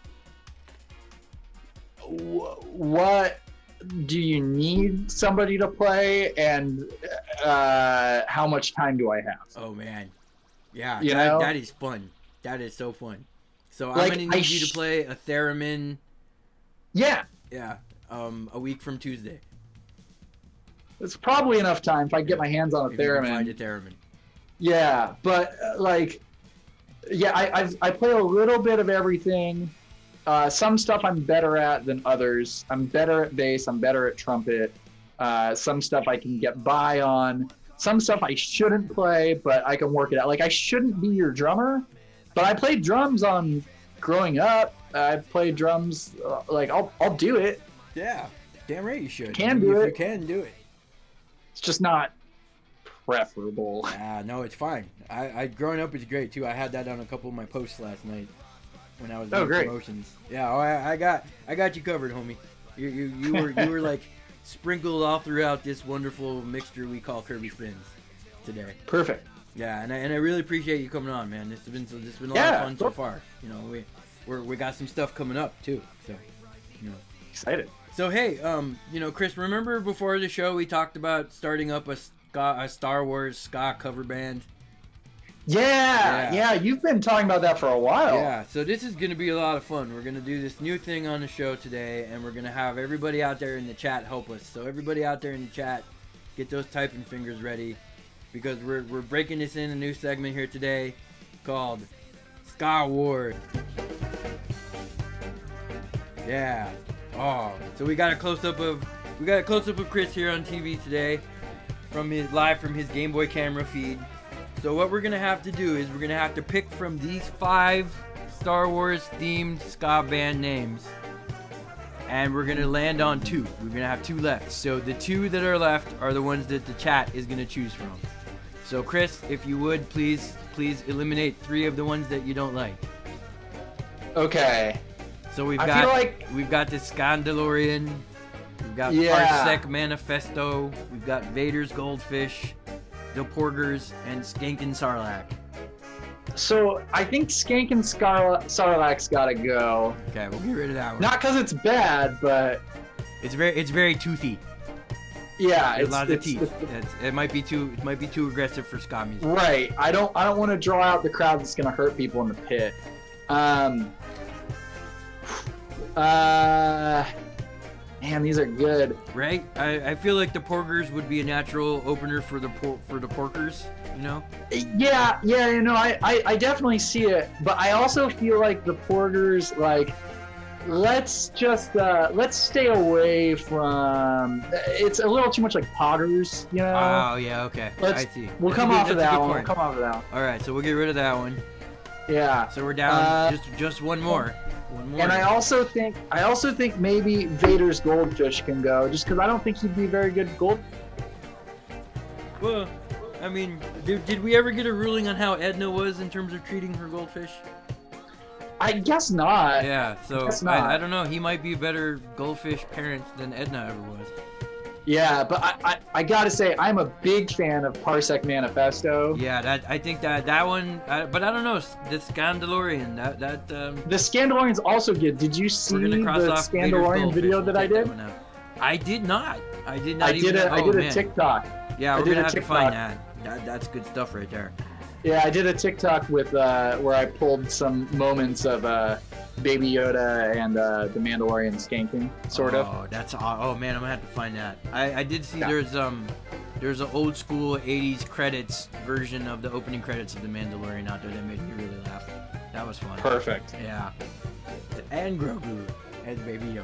wh- what do you need somebody to play, and uh, how much time do I have?
Oh man, yeah,
You
that,
know?
that is fun. That is so fun. So I'm
Like,
gonna need
I
you
sh-
to play a theremin.
Yeah,
Yeah, um, a week from Tuesday.
it's probably enough time if I get my hands on a
If you can find
theremin.
a theremin.
Yeah, but uh, like, yeah, I I've, I play a little bit of everything. Uh, some stuff I'm better at than others. I'm better at bass. I'm better at trumpet. Uh, some stuff I can get by on. Some stuff I shouldn't play, but I can work it out. Like I shouldn't be your drummer, but I played drums on growing up. I played drums. Uh, like I'll I'll do it.
Yeah, damn right you should.
Can
if
do
you
it.
can do it.
It's just not preferable.
Ah, no, it's fine. I, I growing up is great too. I had that on a couple of my posts last night when I was
Oh,
doing
great.
promotions. Yeah, oh, I, I got I got you covered, homie. You you, you were you were like sprinkled all throughout this wonderful mixture we call Kerby Spins today.
Perfect.
Yeah, and I, and I really appreciate you coming on, man. This has been so this has been a lot
Yeah,
of fun so
cool.
far. You know, we we're, we got some stuff coming up too. So, you know.
Excited.
So hey, um, you know, Chris, remember before the show we talked about starting up a ska, a Star Wars ska cover band?
Yeah,
Yeah.
yeah, You've been talking about that for a while.
Yeah, so this is going to be a lot of fun. We're going to do this new thing on the show today, and we're going to have everybody out there in the chat help us. So everybody out there in the chat, get those typing fingers ready, because we're, we're breaking this in a new segment here today called Ska Wars. Yeah. Oh, so we got a close-up of we got a close-up of Chris here on T V today, from his live from his Game Boy camera feed. So what we're gonna have to do is we're gonna have to pick from these five Star Wars themed ska band names, and we're gonna land on two. We're gonna have two left. So the two that are left are the ones that the chat is gonna choose from. So Chris, if you would please please eliminate three of the ones that you don't like.
Okay.
So we've
I
got
feel like-
we've got the Scandalorian, we've got
Yeah.
Parsec Manifesto, we've got Vader's Goldfish, the Porgers, and Skankin' Sarlacc.
So I think Skank and Scar- Sarlacc's gotta go.
Okay, we'll get rid of that one.
Not because it's bad, but
It's very it's very toothy.
yeah,
There's
it's,
a lot of
it's,
teeth.
it's-
It's, it might be too it might be too aggressive for ska music.
right. I don't I don't want to draw out the crowd that's gonna hurt people in the pit. Um. Uh. Man, these are good.
Right? I, I feel like the Porgers would be a natural opener for the por- for the Porkers, you know?
Yeah, yeah, you know, I, I, I definitely see it, but I also feel like the Porgers, like, let's just uh, let's stay away from. It's a little too much like Potters, you know.
Oh yeah, okay.
Let's,
I see.
We'll
That's
come
a good-
off of
that's a
that
good
one. We'll
point.
come off of that one.
All right, so we'll get rid of that one.
Yeah.
So we're down
Uh,
just just one more. One more.
And I also think I also think maybe Vader's Goldfish can go, just because I don't think he'd be very good gold.
Well, I mean, did, did we ever get a ruling on how Edna was in terms of treating her goldfish?
I guess not.
Yeah, so
Guess not.
I, I don't know. He might be a better goldfish parent than Edna ever was.
Yeah, but I, I, I gotta say, I'm a big fan of Parsec Manifesto.
Yeah, that I think that that one, uh, but I don't know. The Scandalorian, that that. Um,
The Scandalorian's also good. Did you see
we're gonna cross
the
off Vader's
Scandalorian
goldfish.
video
We'll
that I
take
did?
one out. I did not. I did not
I
even.
did a, I
oh,
did a
man.
TikTok.
Yeah,
I
we're
did
gonna
a
have to
TikTok.
find that. That that's good stuff right there.
Yeah, I did a TikTok with uh, where I pulled some moments of uh, Baby Yoda and uh, the Mandalorian skanking, sort of.
Oh, that's aw- oh man, I'm gonna have to find that. I, I did see
Yeah.
there's um there's an old school eighties credits version of the opening credits of The Mandalorian out there that made me really laugh. That was fun.
Perfect.
Yeah. And Grogu as Baby Yoda.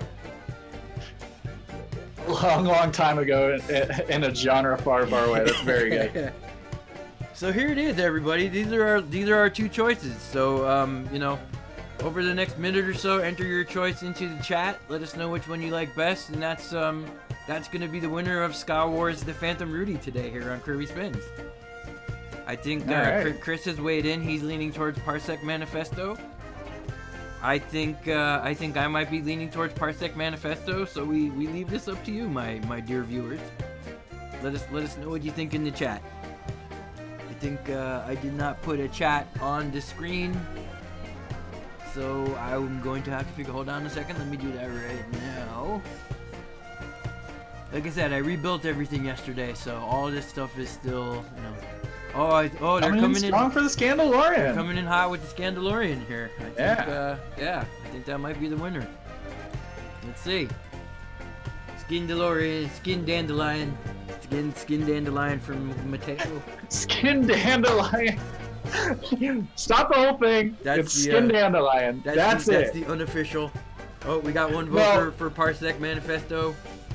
Long, long time ago in, in a genre far, far away. That's very good.
So here it is, everybody. These are our these are our two choices. So um, you know, over the next minute or so, enter your choice into the chat. Let us know which one you like best, and that's um that's gonna be the winner of Star Wars: The Phantom Rudy today here on Kerby Spins. I think uh,
All right.
Chr- Chris has weighed in. He's leaning towards Parsec Manifesto. I think uh, I think I might be leaning towards Parsec Manifesto. So we, we leave this up to you, my my dear viewers. Let us let us know what you think in the chat. I think uh, I did not put a chat on the screen, so I'm going to have to figure. Hold on a second. Let me do that right now. Like I said, I rebuilt everything yesterday, so all this stuff is still, you know. Oh, I, oh, they're
Coming in
coming in
strong for the Scandalorian.
They're coming in hot with the Scandalorian here. I think,
Yeah.
Uh, yeah, I think that might be the winner. Let's see. Skindalorian, Skin Dandelion, Skin Skin Dandelion from Mateo.
Skin Dandelion. Stop the whole thing.
That's
it's
the,
Skin
uh,
Dandelion.
That's,
That's,
the,
it.
That's the unofficial. Oh, we got one vote
Well-
for, for Parsec Manifesto.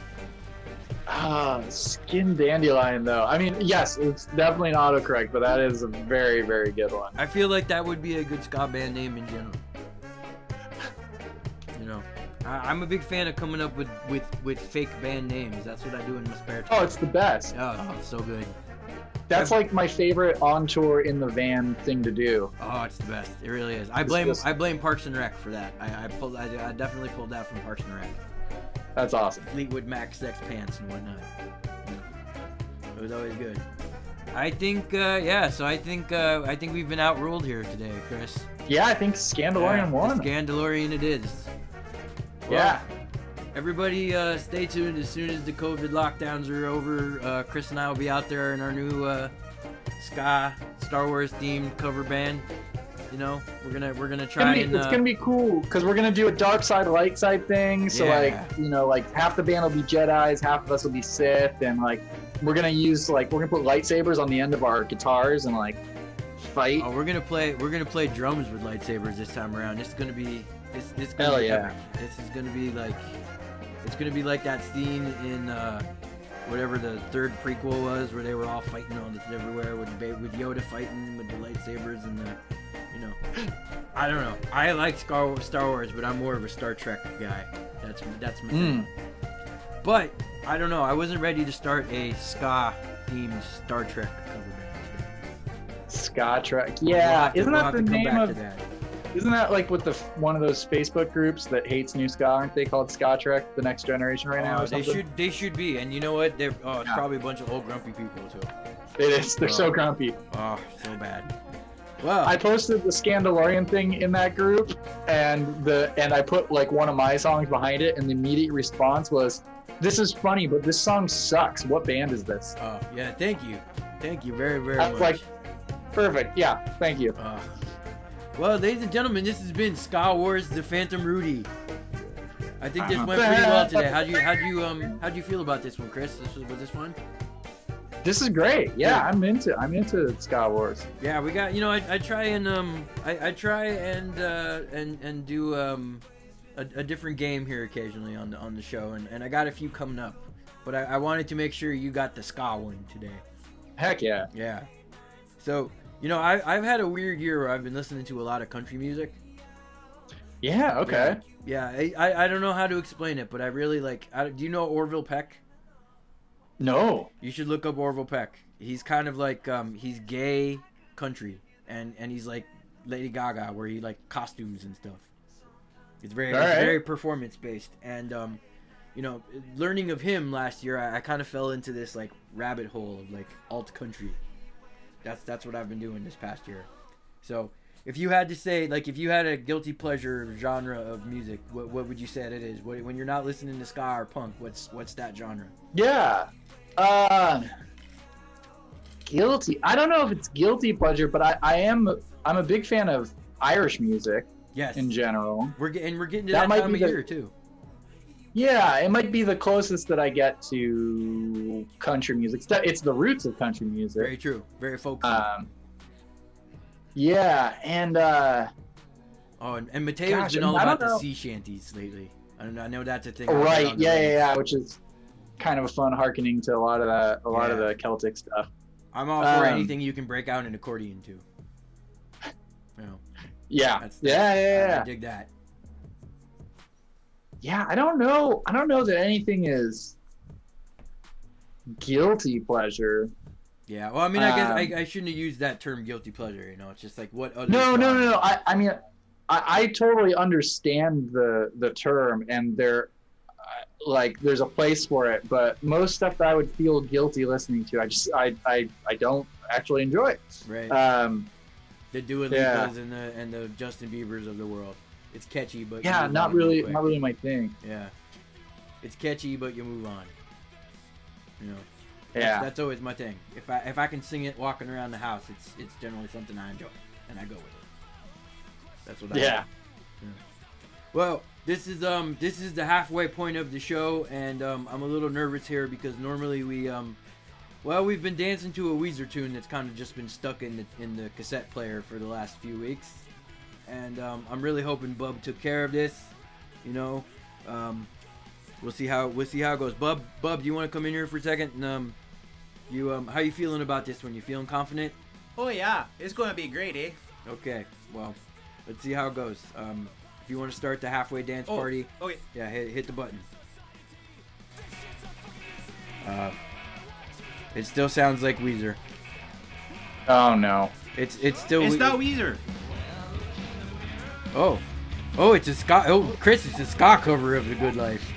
Ah, Skin Dandelion, though. I mean, yes, it's definitely an autocorrect, but that is a very, very good one.
I feel like that would be a good ska band name in general. You know, I, I'm a big fan of coming up with, with, with fake band names. That's what I do in my spare time.
Oh, it's the best.
Oh, it's so good.
That's like my favorite on tour in the van thing to do.
Oh, it's the best. It really is. I
It's
blame
just-
I blame Parks and Rec for that. I, I pulled I, I definitely pulled that from Parks and Rec.
That's awesome.
Fleetwood Mac sex pants and whatnot. Yeah. It was always good. I think uh, yeah. So I think uh, I think we've been outruled here today, Chris.
Yeah, I think Scandalorian
Yeah,
won.
the Scandalorian it is. Well,
Yeah.
Everybody, uh, stay tuned. As soon as the COVID lockdowns are over, uh, Chris and I will be out there in our new uh, ska Star Wars themed cover band. You know, we're gonna we're gonna
It's
try
gonna be,
and.
it's
uh,
gonna be cool because we're gonna do a dark side, light side thing. So
Yeah.
like, you know, like half the band will be Jedis, half of us will be Sith, and like we're gonna use like we're gonna put lightsabers on the end of our guitars and like fight.
Oh, we're gonna play. We're gonna play drums with lightsabers this time around. This is gonna be. This. This is gonna
Hell
be
yeah.
epic. This is gonna be like. It's gonna be like that scene in uh, whatever the third prequel was, where they were all fighting all this everywhere with Ba- with Yoda fighting with the lightsabers and the, you know. I don't know. I like Star Star Wars, but I'm more of a Star Trek guy. That's that's my thing. But I don't know. I wasn't ready to start a ska themed Star Trek cover band.
Ska Trek.
We'll
Yeah,
have to-
isn't
we'll
that
have
the
to come
name
back
of?
to that.
Isn't that like with the one of those Facebook groups that hates new ska? Aren't they called Ska Trek, the next generation right now?
Oh,
Or
they
something?
should they should be, and you know what? They're oh, it's
Yeah.
probably a bunch of old grumpy people too.
It is. They're so
Oh.
grumpy.
Oh, so bad. Well,
I posted the Scandalorian thing in that group, and the and I put like one of my songs behind it, and the immediate response was, "This is funny, but this song sucks. What band is this?"
oh yeah, thank you, thank you very very
I
much.
was like, "Perfect, yeah, thank you."
Uh, well, ladies and gentlemen, this has been Star Wars: The Phantom Rudy. I think this went pretty well today. How do you how do you um how do you feel about this one, Chris? This was, was this fun?
This is great. Yeah,
Yeah.
I'm into I'm into Ska Wars.
Yeah, we got you know I, I try and um I, I try and uh and and do um a, a different game here occasionally on the on the show, and, and I got a few coming up. But I, I wanted to make sure you got the ska one today.
Heck yeah.
Yeah. So, you know, I, I've had a weird year where I've been listening to a lot of country music.
Yeah, okay.
Yeah, yeah I, I, I don't know how to explain it, but I really like... I, do you know Orville Peck?
No.
You should look up Orville Peck. He's kind of like... um He's gay country, and, and he's like Lady Gaga, where he like costumes and stuff. It's very, it's
right.
very performance-based. And... um. You know, learning of him last year, I, I kind of fell into this like rabbit hole of like alt country. That's that's what I've been doing this past year. So, if you had to say, like, if you had a guilty pleasure genre of music, what what would you say that it is? What, when you're not listening to ska or punk, what's what's that genre?
Yeah. Uh, guilty. I don't know if it's guilty pleasure, but I, I am I'm a big fan of Irish music.
Yes.
In general.
We're getting we're getting to
That
that,
might
time
be
of
the-
year too.
Yeah, it might be the closest that I get to country music. It's the, it's the roots of country music.
Very true. Very folksy.
Um, yeah, and uh,
oh, and, and Mateo's
gosh,
been all
I
about
don't
the
know.
sea shanties lately. I don't know. I know that's a thing.
right,
on the
yeah, yeah,
radio.
yeah, which is kind of fun, harkening to a lot of the a lot of
Yeah.
the Celtic stuff.
I'm all for
Um,
anything you can break out an accordion to. You know,
Yeah,
that's, that's,
yeah, yeah, yeah.
I dig that.
Yeah, I don't know. I don't know that anything is guilty pleasure.
Yeah, well, I mean, I guess
Um,
I, I shouldn't have used that term guilty pleasure. You know, it's just like what other.
No, no, no,
genres-
no. I, I mean, I, I totally understand the the term, and there, uh, like, there's a place for it. But most stuff that I would feel guilty listening to, I just, I, I, I don't actually enjoy it.
Right.
Um,
the Dua Lipas
yeah.
and the and the Justin Biebers of the world. It's catchy, but you
yeah,
move
not
on real
really,
quick.
not really my thing.
Yeah, it's catchy, but you move on. You know. That's,
Yeah.
that's always my thing. If I if I can sing it walking around the house, it's it's generally something I enjoy, and I go with it. That's what I
Yeah.
do. Yeah. Well, this is um this is the halfway point of the show, and um I'm a little nervous here because normally we um well we've been dancing to a Weezer tune that's kind of just been stuck in the in the cassette player for the last few weeks, and um I'm really hoping Bub took care of this. You know, um we'll see how we'll see how it goes. Bub, Bub, do you want to come in here for a second? And, um, you um, how you feeling about this one? You feeling confident?
Oh yeah, it's gonna be great, eh?
Okay, well, let's see how it goes. Um, if you want to start the halfway dance
Oh,
party,
okay.
yeah, hit, hit the button. Uh, it still sounds like Weezer.
Oh no.
It's it's still.
It's
We-
not Weezer.
Oh, oh, it's a ska. Oh, Chris, it's a ska cover of The Good Life.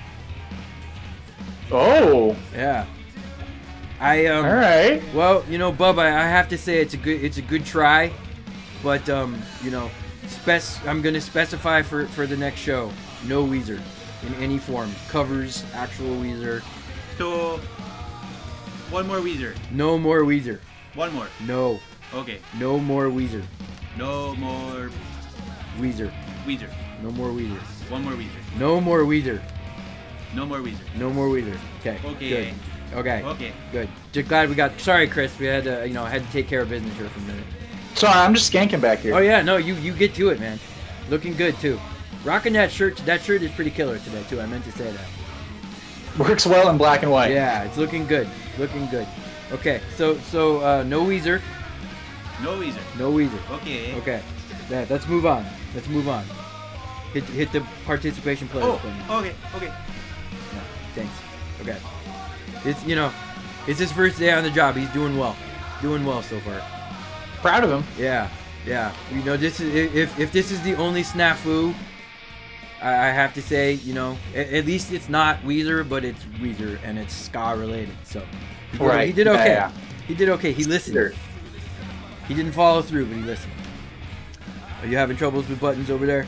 Oh.
Yeah. I um.
All right.
Well, you know, Bub, I, I have to say it's a good it's a good try, but um, you know, spec I'm gonna specify for for the next show, no Weezer in any form. Covers, actual Weezer.
So, one more Weezer.
No more Weezer.
One more.
No.
Okay.
No more Weezer.
No more
Weezer.
Weezer.
No more Weezer.
One more Weezer.
No more Weezer.
No more Weezer.
No more Weezer. Okay.
Okay.
Good. Okay.
Okay.
Good. Just glad we got. Sorry, Chris. We had to, you know, had to take care of business here for a minute.
Sorry, I'm just skanking back here.
Oh yeah, no, you you get to it, man. Looking good too. Rocking that shirt. That shirt is pretty killer today too. I meant to say that.
Works well in black and white.
Yeah, it's looking good. Looking good. Okay, so so uh, no Weezer.
No Weezer.
No Weezer.
Okay.
Okay. Yeah, let's move on. Let's move on. Hit hit the participation playlist.
Oh.
button.
Okay. Okay.
Yeah, thanks. Okay. It's you know, it's his first day on the job. He's doing well. Doing well so far.
Proud of him.
Yeah, yeah. You know, this is if if this is the only snafu, I, I have to say, you know, at, at least it's not Weezer, but it's Weezer and it's ska related. So he did,
Right.
he did
Yeah,
okay.
yeah.
He did okay. He listened.
Sure.
He didn't follow through, but he listened. Are you having troubles with buttons over there?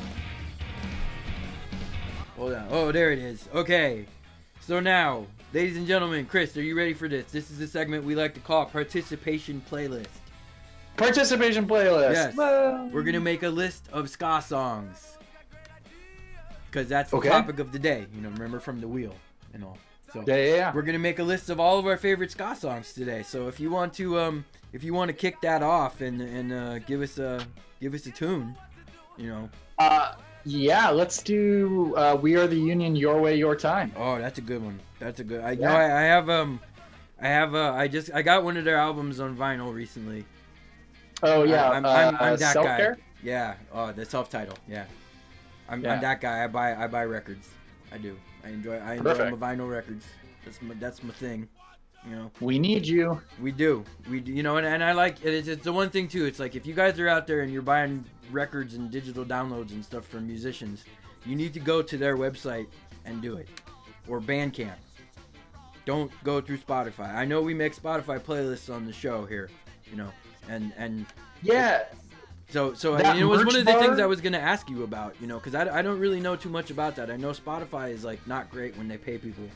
Hold on. Oh, there it is. Okay. So now, ladies and gentlemen, Chris, are you ready for this? This is the segment we like to call Participation Playlist.
Participation playlist.
Yes.
Well,
We're going to make a list of ska songs. Because that's the
Okay.
topic of the day. You know, remember from the wheel and all. So
Yeah, yeah, yeah.
we're going to make a list of all of our favorite ska songs today. So if you want to um if you want to kick that off and and uh, give us a give us a tune, you know.
Uh, Yeah, let's do uh, We Are the Union, Your Way, Your Time.
Oh, that's a good one. That's a good. I
Yeah.
know. I, I have um, I have uh, I just I got one of their albums on vinyl recently.
Oh yeah,
I, I'm, I'm,
uh,
I'm that
Self-Care?
guy. Yeah. Oh, the self-title. Yeah. I'm,
Yeah.
I'm that guy. I buy I buy records. I do. I enjoy I enjoy
Perfect.
my vinyl records. That's my that's my thing. You know.
We need you.
We do. We do, you know, and, and I like it. It's, it's the one thing too. It's like if you guys are out there and you're buying records and digital downloads and stuff from musicians, you need to go to their website and do it, or Bandcamp. Don't go through Spotify. I know we make Spotify playlists on the show here, you know, and and
Yeah.
so so I
That
mean, it was
merch
one of the
bar-
things I was gonna ask you about, you know, because I, I don't really know too much about that. I know Spotify is like not great when they pay people.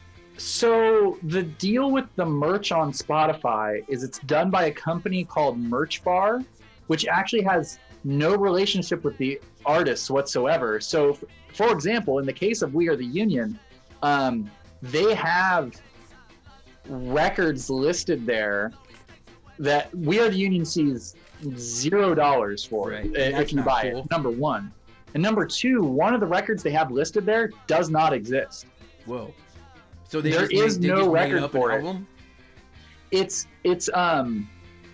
So the deal with the merch on Spotify is it's done by a company called Merch Bar, which actually has no relationship with the artists whatsoever. So, f- for example, in the case of We Are the Union, um, they have records listed there that We Are the Union sees zero dollars for
Right.
uh,
And that's
if you
not
buy
cool.
it. Number one, and number two, one of the records they have listed there does not exist.
Whoa. So they
There
just make-
is
they
no
just made
record
up an
for it.
album?
It's it's um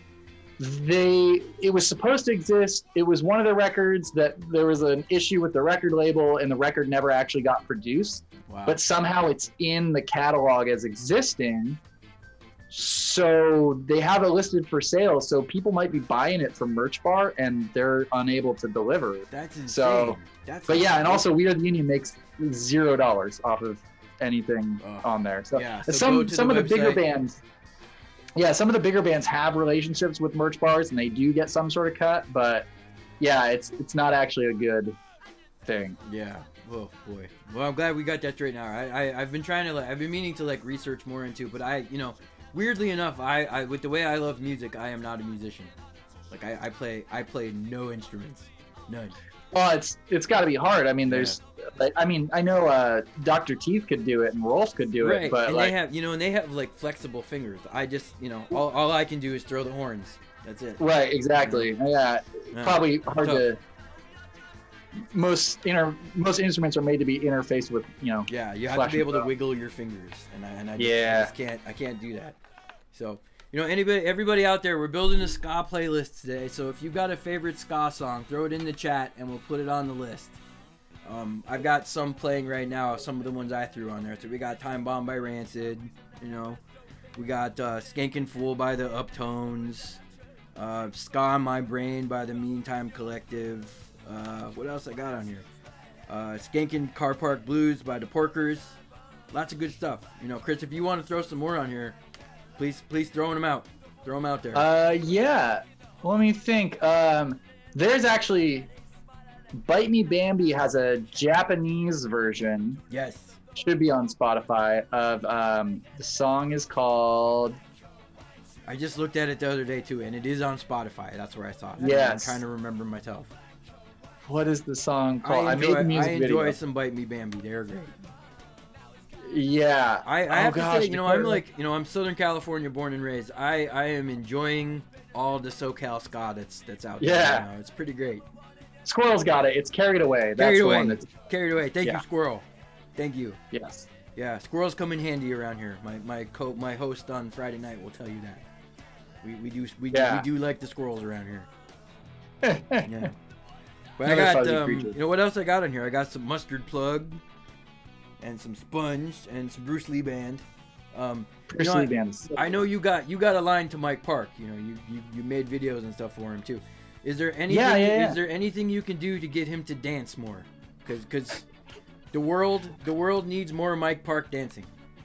they it was supposed to exist. It was one of the records that there was an issue with the record label and the record never actually got produced.
Wow.
But somehow it's in the catalog as existing. So they have it listed for sale. So people might be buying it from Merch Bar and they're unable to deliver it.
That's insane.
So,
That's
but yeah, and
insane.
also We Are the Union makes zero dollars off of anything
Oh.
on there. So,
Yeah, so go
some
to
some
the
of the bigger
website.
bands, yeah, some of the bigger bands have relationships with merch bars and they do get some sort of cut. But yeah, it's it's not actually a good thing.
Yeah. Oh boy. Well, I'm glad we got that straight now. I, I I've been trying to like I've been meaning to like research more into, but I you know weirdly enough I, I with the way I love music, I am not a musician. Like I, I play I play no instruments, none.
Well, it's it's got to be hard. I mean, there's, like, I mean, I know uh, Doctor Teeth could do it and Rolf could do
Right.
it, but
and
like,
they have you know and they have like flexible fingers. I just you know all, all I can do is throw the horns. That's it.
right, exactly. Yeah,
Yeah.
probably hard
Tough.
to. Most inter most instruments are made to be interfaced with, you know.
Yeah, you have
flesh
to be able
and
to
bone.
wiggle your fingers, and I and I just,
Yeah.
I just can't I can't do that. So you know anybody everybody out there, we're building a ska playlist today. So if you've got a favorite ska song, throw it in the chat, and we'll put it on the list. Um, I've got some playing right now. Some of the ones I threw on there. So we got Time Bomb by Rancid. You know, we got uh, Skankin' Fool by the Uptones. Uh, Ska on My Brain by the Meantime Collective. Uh, what else I got on here? Uh, Skankin' Car Park Blues by the Porkers. Lots of good stuff. You know, Chris, if you want to throw some more on here, please, please throw them out. Throw them out there.
Uh, yeah. Let me think. Um, there's actually Bite Me Bambi has a Japanese version.
Yes.
Should be on Spotify. Of um, the song is called.
I just looked at it the other day too, and it is on Spotify. That's where I saw it.
Yes.
I'm trying to remember myself.
What is the song called?
I
I,
enjoy,
made the music
I enjoy
video.
some Bite Me Bambi. They're great.
Yeah.
I, I
Oh,
have
gosh,
to say, you know, I'm
because-
like, you know, I'm Southern California born and raised. I, I am enjoying all the SoCal ska that's that's out there.
Yeah.
You know, it's pretty great.
Squirrel's got it. It's Carried Away. That's
Carried
the
away.
one that's.
Carried away. Thank
Yeah.
you, Squirrel. Thank you.
Yes.
Yeah, squirrels come in handy around here. My my co my host on Friday night will tell you that. We we do we,
Yeah.
we do like the squirrels around here. Yeah. But I
Another
got
fuzzy
um,
creature.
you know what else I got on here? I got some Mustard Plug, and some Sponge, and some Bruce Lee Band. Um,
Bruce
you know,
Lee
I,
Band is so
I know you got you got a line to Mike Park. You know you you, you made videos and stuff for him too. Is there anything?
Yeah, yeah, yeah.
Is there anything you can do to get him to dance more? Because because the world the world needs more Mike Park dancing.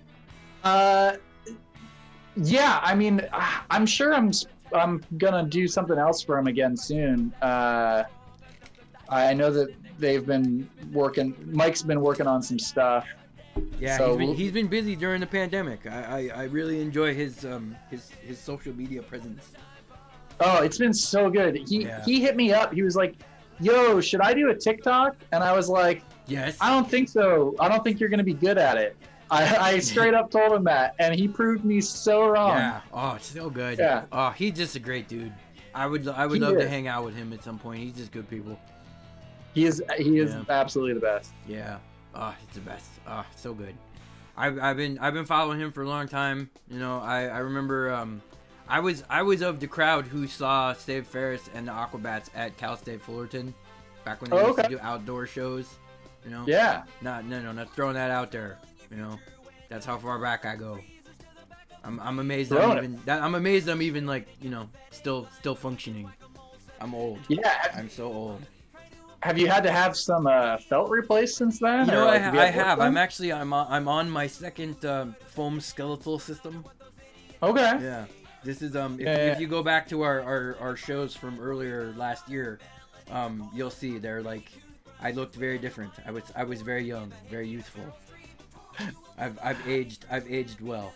Uh, yeah. I mean, I'm sure I'm I'm gonna do something else for him again soon. Uh, I know that they've been working. Mike's been working on some stuff.
Yeah,
So-
he's been he's been busy during the pandemic. I, I, I really enjoy his um his his social media presence.
Oh, it's been so good. He
Yeah.
he hit me up. He was like, "Yo, should I do a TikTok?" And I was like,
Yes.
"I don't think so. I don't think you're gonna be good at it." I, I straight up told him that, and he proved me so wrong.
Yeah. Oh, it's so good.
Yeah.
Oh, he's just a great dude. I would I would
He
love to
is.
hang out with him at some point. He's just good people.
He is he is
Yeah.
absolutely the best.
Yeah. Oh, it's the best. Oh, so good. I've, I've been I've been following him for a long time. You know, I, I remember um, I was I was of the crowd who saw Steve Ferris and the Aquabats at Cal State Fullerton back when they
Oh,
used
okay.
to do outdoor shows. You know.
Yeah.
Not no no not throwing that out there. You know, that's how far back I go. I'm I'm amazed I'm
Throwing it.
even that, I'm amazed I'm even like you know still still functioning. I'm old.
Yeah.
I'm so old.
Have you had to have some uh, felt replaced since then?
You know,
or,
I,
like,
ha-
you
I
had work
have.
done?
I'm actually I'm on, I'm on my second um, foam skeletal system.
Okay.
Yeah. This is um. If,
Yeah, yeah.
if you go back to our, our, our shows from earlier last year, um, you'll see they're like, I looked very different. I was I was very young, very youthful. I've I've aged I've aged well.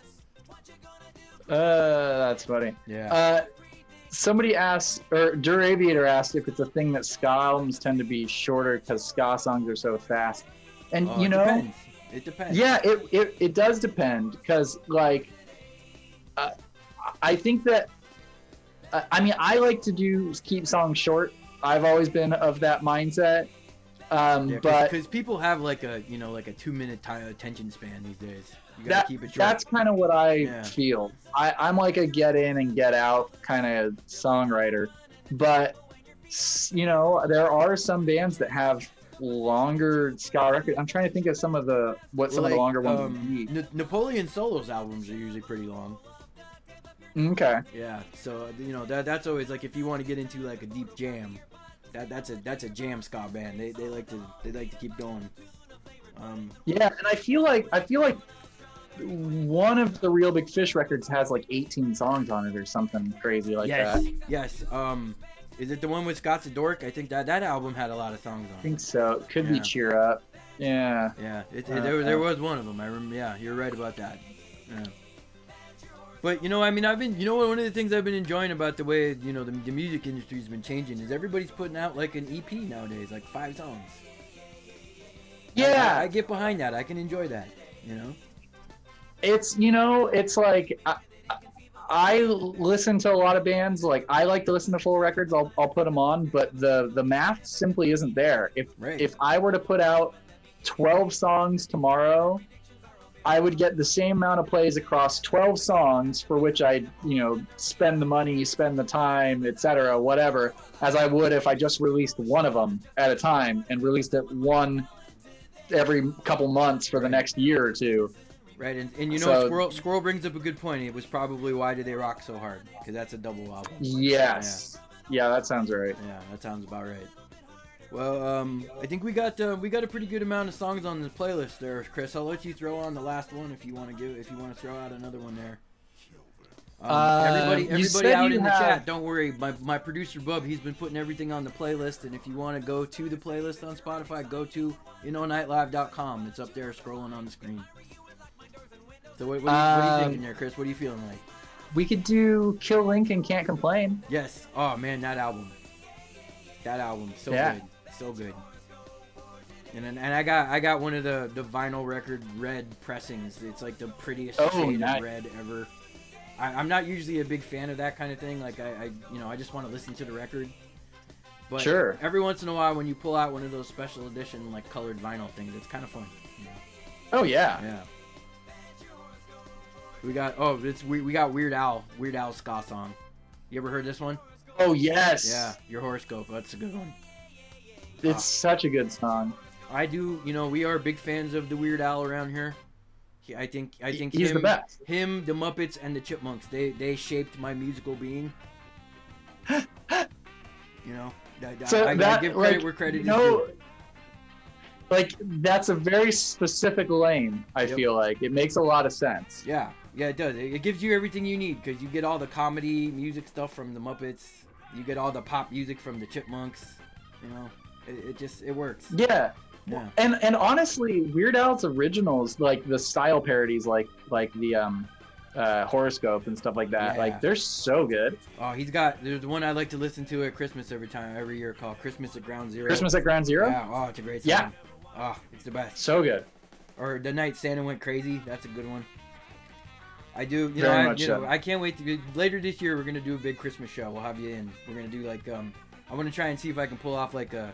Uh, that's funny.
Yeah.
Uh, somebody asked, or Duraviator asked if it's a thing that ska albums tend to be shorter because ska songs are so fast. And
Oh,
you
it
know,
depends. It depends.
yeah, it, it, it does depend because like, uh, I think that, uh, I mean, I like to do keep songs short. I've always been of that mindset. Um,
Yeah,
but
because people have like a you know like a two minute time attention span these days. You gotta
that,
keep it short.
that's kind of what I
Yeah.
feel. I, I'm like a get in and get out kind of songwriter. But, s- you know, there are some bands that have longer ska records. I'm trying to think of some of the, what some
Well,
of the
like,
longer ones
um,
would be.
Na- Napoleon Solos albums are usually pretty long.
Okay.
Yeah, so you know that that's always like if you want to get into like a deep jam, that that's a that's a jam ska band. They they like to they like to keep going. Um,
Yeah, and I feel like, I feel like one of the Real Big Fish records has like eighteen songs on it or something crazy like
yes,
that.
yes. Um, is it the one with Scott's a Dork? I think that that album had a lot of songs on
I
it.
think so. It could be
Yeah.
Cheer Up. Yeah.
Yeah, it,
Uh,
it, there there
uh,
was one of them. I remember. Yeah, you're right about that. Yeah. But you know, I mean, I've been, you know, one of the things I've been enjoying about the way you know the, the music industry's been changing is everybody's putting out like an E P nowadays, like five songs.
Yeah.
I, I, I get behind that. I can enjoy that. You know.
It's, you know, it's like I, I listen to a lot of bands. Like I like to listen to full records. I'll, I'll put them on, but the the math simply isn't there. If
Right.
if I were to put out twelve songs tomorrow, I would get the same amount of plays across twelve songs for which I, you know, spend the money, spend the time, et cetera, whatever, as I would if I just released one of them at a time and released it one every couple months for the next year or two.
Right, and, and you know,
So-
Squirrel Squirrel brings up a good point. It was probably Why Did They Rock So Hard? Because that's a double album.
Yes. Yeah, that sounds right.
Yeah, that sounds about right. Well, um, I think we got uh, we got a pretty good amount of songs on the playlist there, Chris. I'll let you throw on the last one if you want to give if you want to throw out another one there. Um,
Uh,
everybody,
you
everybody
said
out
you
in the
have-
chat, don't worry. My my producer Bub, he's been putting everything on the playlist, and if you want to go to the playlist on Spotify, go to you know nightlive dot com. It's up there, scrolling on the screen. So what, what, are, you, what are you
Um,
thinking there, Chris? What are you feeling like?
We could do Kill Link and Can't Complain.
Yes. Oh man, that album. That album, so
Yeah.
good, so good. And then, and I got I got one of the the vinyl record red pressings. It's like the prettiest
Oh,
shade
nice.
of red ever. I, I'm not usually a big fan of that kind of thing. Like I, I you know I just want to listen to the record. But
Sure.
every once in a while, when you pull out one of those special edition like colored vinyl things, it's kind of fun. You know?
Oh yeah.
Yeah. We got oh it's we we got Weird Al Weird Al ska song. You ever heard this one?
Oh yes.
Yeah, Your Horoscope. That's a good one.
It's such a good song.
I do, you know, we are big fans of the Weird Al around here. He, I think, I think
He's
him,
the best.
him, the Muppets, and the Chipmunks. They, they shaped my musical being. You know, I,
So
I, I
that,
give credit
like,
where credit
you
is
know,
due.
like that's a very specific lane. I
Yep.
feel like it makes a lot of sense.
Yeah, yeah, it does. It, it gives you everything you need because you get all the comedy music stuff from the Muppets. You get all the pop music from the Chipmunks. You know, it, it just it works.
Yeah.
Yeah.
And and honestly, Weird Al's originals, like the style parodies, like like the um, uh, horoscope and stuff like that,
Yeah.
like they're so good.
Oh, he's got. There's one I like to listen to at Christmas every time, every year called Christmas at Ground Zero.
Christmas at Ground Zero.
Yeah. Oh, it's a great song.
Yeah.
Oh, it's the best.
So good.
Or The Night Santa Went Crazy. That's a good one. I do. You
Very
know, I,
much
you know,
so.
I can't wait to. Later this year, we're gonna do a big Christmas show. We'll have you in. We're gonna do like um. I want to try and see if I can pull off like a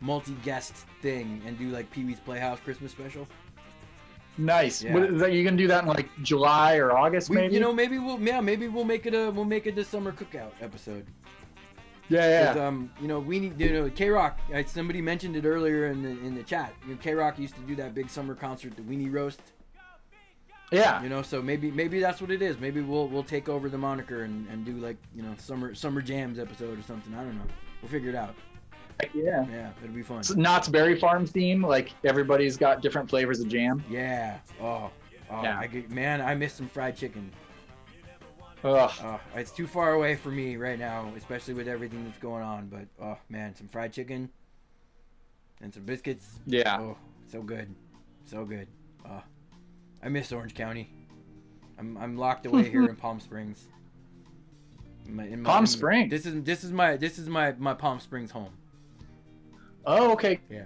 multi-guest thing and do like Pee Wee's Playhouse Christmas special.
Nice.
Yeah.
What, is that, you gonna do that in like July or August,
We,
maybe?
you know, maybe we'll yeah, maybe we'll make it a we'll make it a summer cookout episode.
Yeah,
'Cause,
yeah.
Um, you know, we need you know K Rock. Uh, somebody mentioned it earlier in the in the chat. You know, K Rock used to do that big summer concert, the Weenie Roast.
Yeah.
You know, so maybe maybe that's what it is. Maybe we'll we'll take over the moniker and, and do like you know summer summer jams episode or something. I don't know. We'll figure it out.
Yeah.
Yeah, it'll be fun.
It's Knott's Berry Farm theme. Like everybody's got different flavors of jam.
Yeah. Oh. Oh.
Yeah.
I get, man, I miss some fried chicken.
Ugh.
Oh, it's too far away for me right now, especially with everything that's going on. But oh man, some fried chicken and some biscuits.
Yeah.
Oh, so good, so good. Oh, I miss Orange County. I'm I'm locked away here in Palm Springs. In my, in my,
Palm
in,
Springs.
This is this is my this is my my Palm Springs home.
Oh, okay.
Yeah.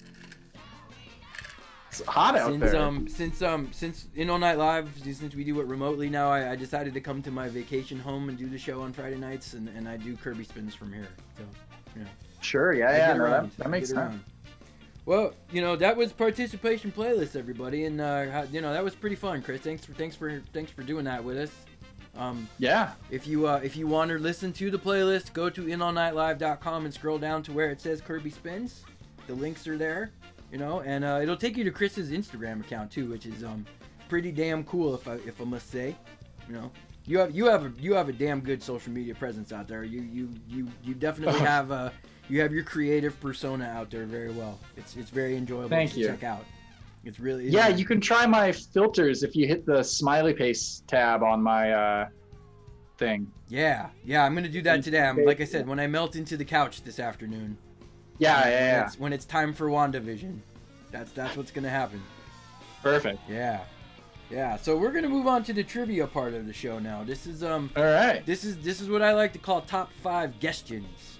It's hot out
since,
there.
Um, since um, since in All Night Live, since we do it remotely now, I, I decided to come to my vacation home and do the show on Friday nights, and, and I do Kerby Spins from here. So, yeah.
Sure. Yeah.
I
Yeah.
get
No,
around.
that, that
I
makes
get
sense.
around. Well, you know that was participation playlist, everybody, and uh, how- you know that was pretty fun, Chris. Thanks for thanks for thanks for doing that with us. Um,
Yeah.
If you uh, if you want to listen to the playlist, go to in all night live dot com and scroll down to where it says Kerby Spins. The links are there, you know, and uh, it'll take you to Chris's Instagram account too, which is um pretty damn cool, if I if I must say. You know, you have you have a you have a damn good social media presence out there. You you you you definitely have uh you have your creative persona out there very well. It's it's very enjoyable
Thank
to
you.
check out. It's really
Yeah, you can try my filters if you hit the smiley face tab on my uh, thing.
Yeah, yeah, I'm gonna do that today. I'm, like I said, when I melt into the couch this afternoon.
Yeah,
when,
yeah,
when
yeah.
It's, when it's time for WandaVision, that's that's what's gonna happen.
Perfect.
Yeah, yeah. So we're gonna move on to the trivia part of the show now. This is um.
All right.
This is this is what I like to call top five guestions.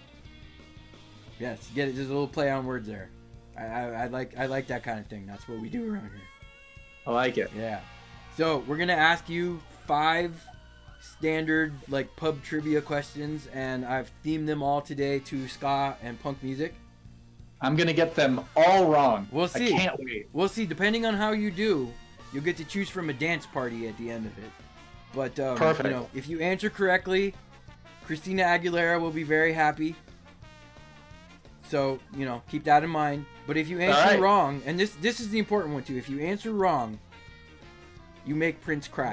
Yes, get it. There's a little play on words there. I, I I like I like that kind of thing. That's what we do around here.
I like it.
Yeah. So we're gonna ask you five standard like pub trivia questions, and I've themed them all today to ska and punk music.
I'm gonna get them all wrong.
We'll see.
I can't wait.
We'll see. Depending on how you do, you'll get to choose from a dance party at the end of it. But um,
Perfect.
you know, if you answer correctly, Christina Aguilera will be very happy. So you know, keep that in mind. But if you answer
right.
wrong, and this this is the important one too, if you answer wrong, you make Prince cry.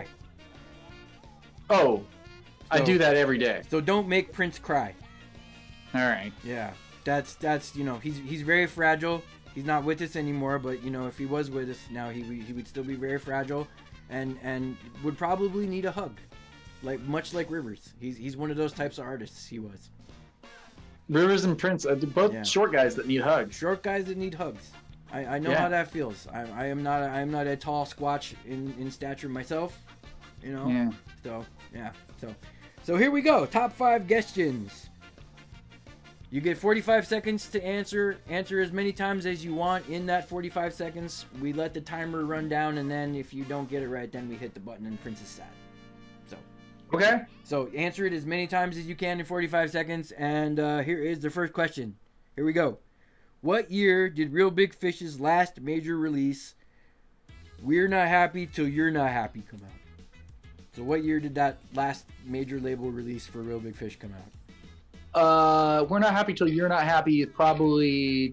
Oh, I
So-
do that every day.
So don't make Prince cry.
All right.
Yeah, that's that's you know he's he's very fragile. He's not with us anymore, but you know if he was with us now, he he would still be very fragile, and and would probably need a hug, like much like Rivers. He's he's one of those types of artists. He was
Rivers and Prince, uh, both
Yeah.
short guys that need hugs.
short guys that need hugs. I, I know
Yeah.
how that feels. I, I am not I am not a tall squatch in in stature myself, you know.
Yeah.
So yeah. So so here we go. Top five guestions. You get forty-five seconds to answer. Answer as many times as you want in that forty-five seconds. We let the timer run down, and then if you don't get it right, then we hit the button and Prince is sad. So,
Okay.
so answer it as many times as you can in forty-five seconds. And uh, here is the first question. Here we go. What year did Real Big Fish's last major release, We're Not Happy Till You're Not Happy, come out? So what year did that last major label release for Real Big Fish come out?
Uh, We're Not Happy Till You're Not Happy is probably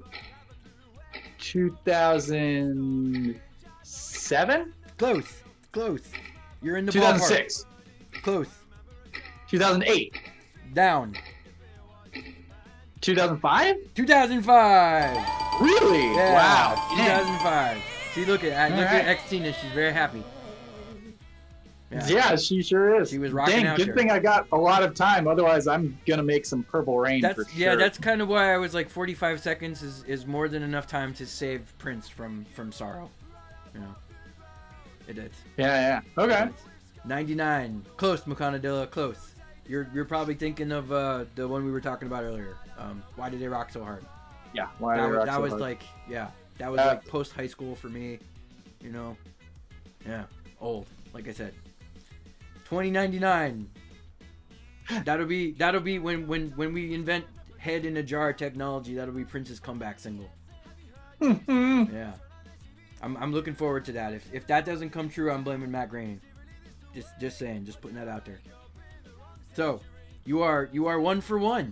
two thousand seven?
Close. Close. You're in the ballpark.
two thousand six.
Close.
two thousand eight.
Down.
two thousand five?
two thousand five.
Really?
Yeah.
Wow.
two thousand five. See, look at
All
look
right.
at X-Tina. She's very happy.
Yeah. she sure is.
She was rocking
Dang,
out
good
there.
thing I got a lot of time. Otherwise, I'm gonna make some Purple Rain
That's
for sure.
yeah. That's kind of why I was like forty-five seconds is, is more than enough time to save Prince from from sorrow. You know. It is.
Yeah, yeah. Okay.
ninety-nine. Close, Macanadilla. Close. You're you're probably thinking of uh, the one we were talking about earlier. Um, Why Did They Rock So Hard?
Yeah. Why
that
Did They
was,
Rock
that
So
was
Hard?
like yeah. That was
Uh,
like post high school for me. You know. Yeah. Old. Like I said. twenty ninety-nine. That'll be that'll be when when when we invent head in a jar technology, that'll be Prince's comeback single. Yeah. I'm, I'm looking forward to that. If if that doesn't come true, I'm blaming Matt Groening. Just just saying, just putting that out there. So, you are you are one for one.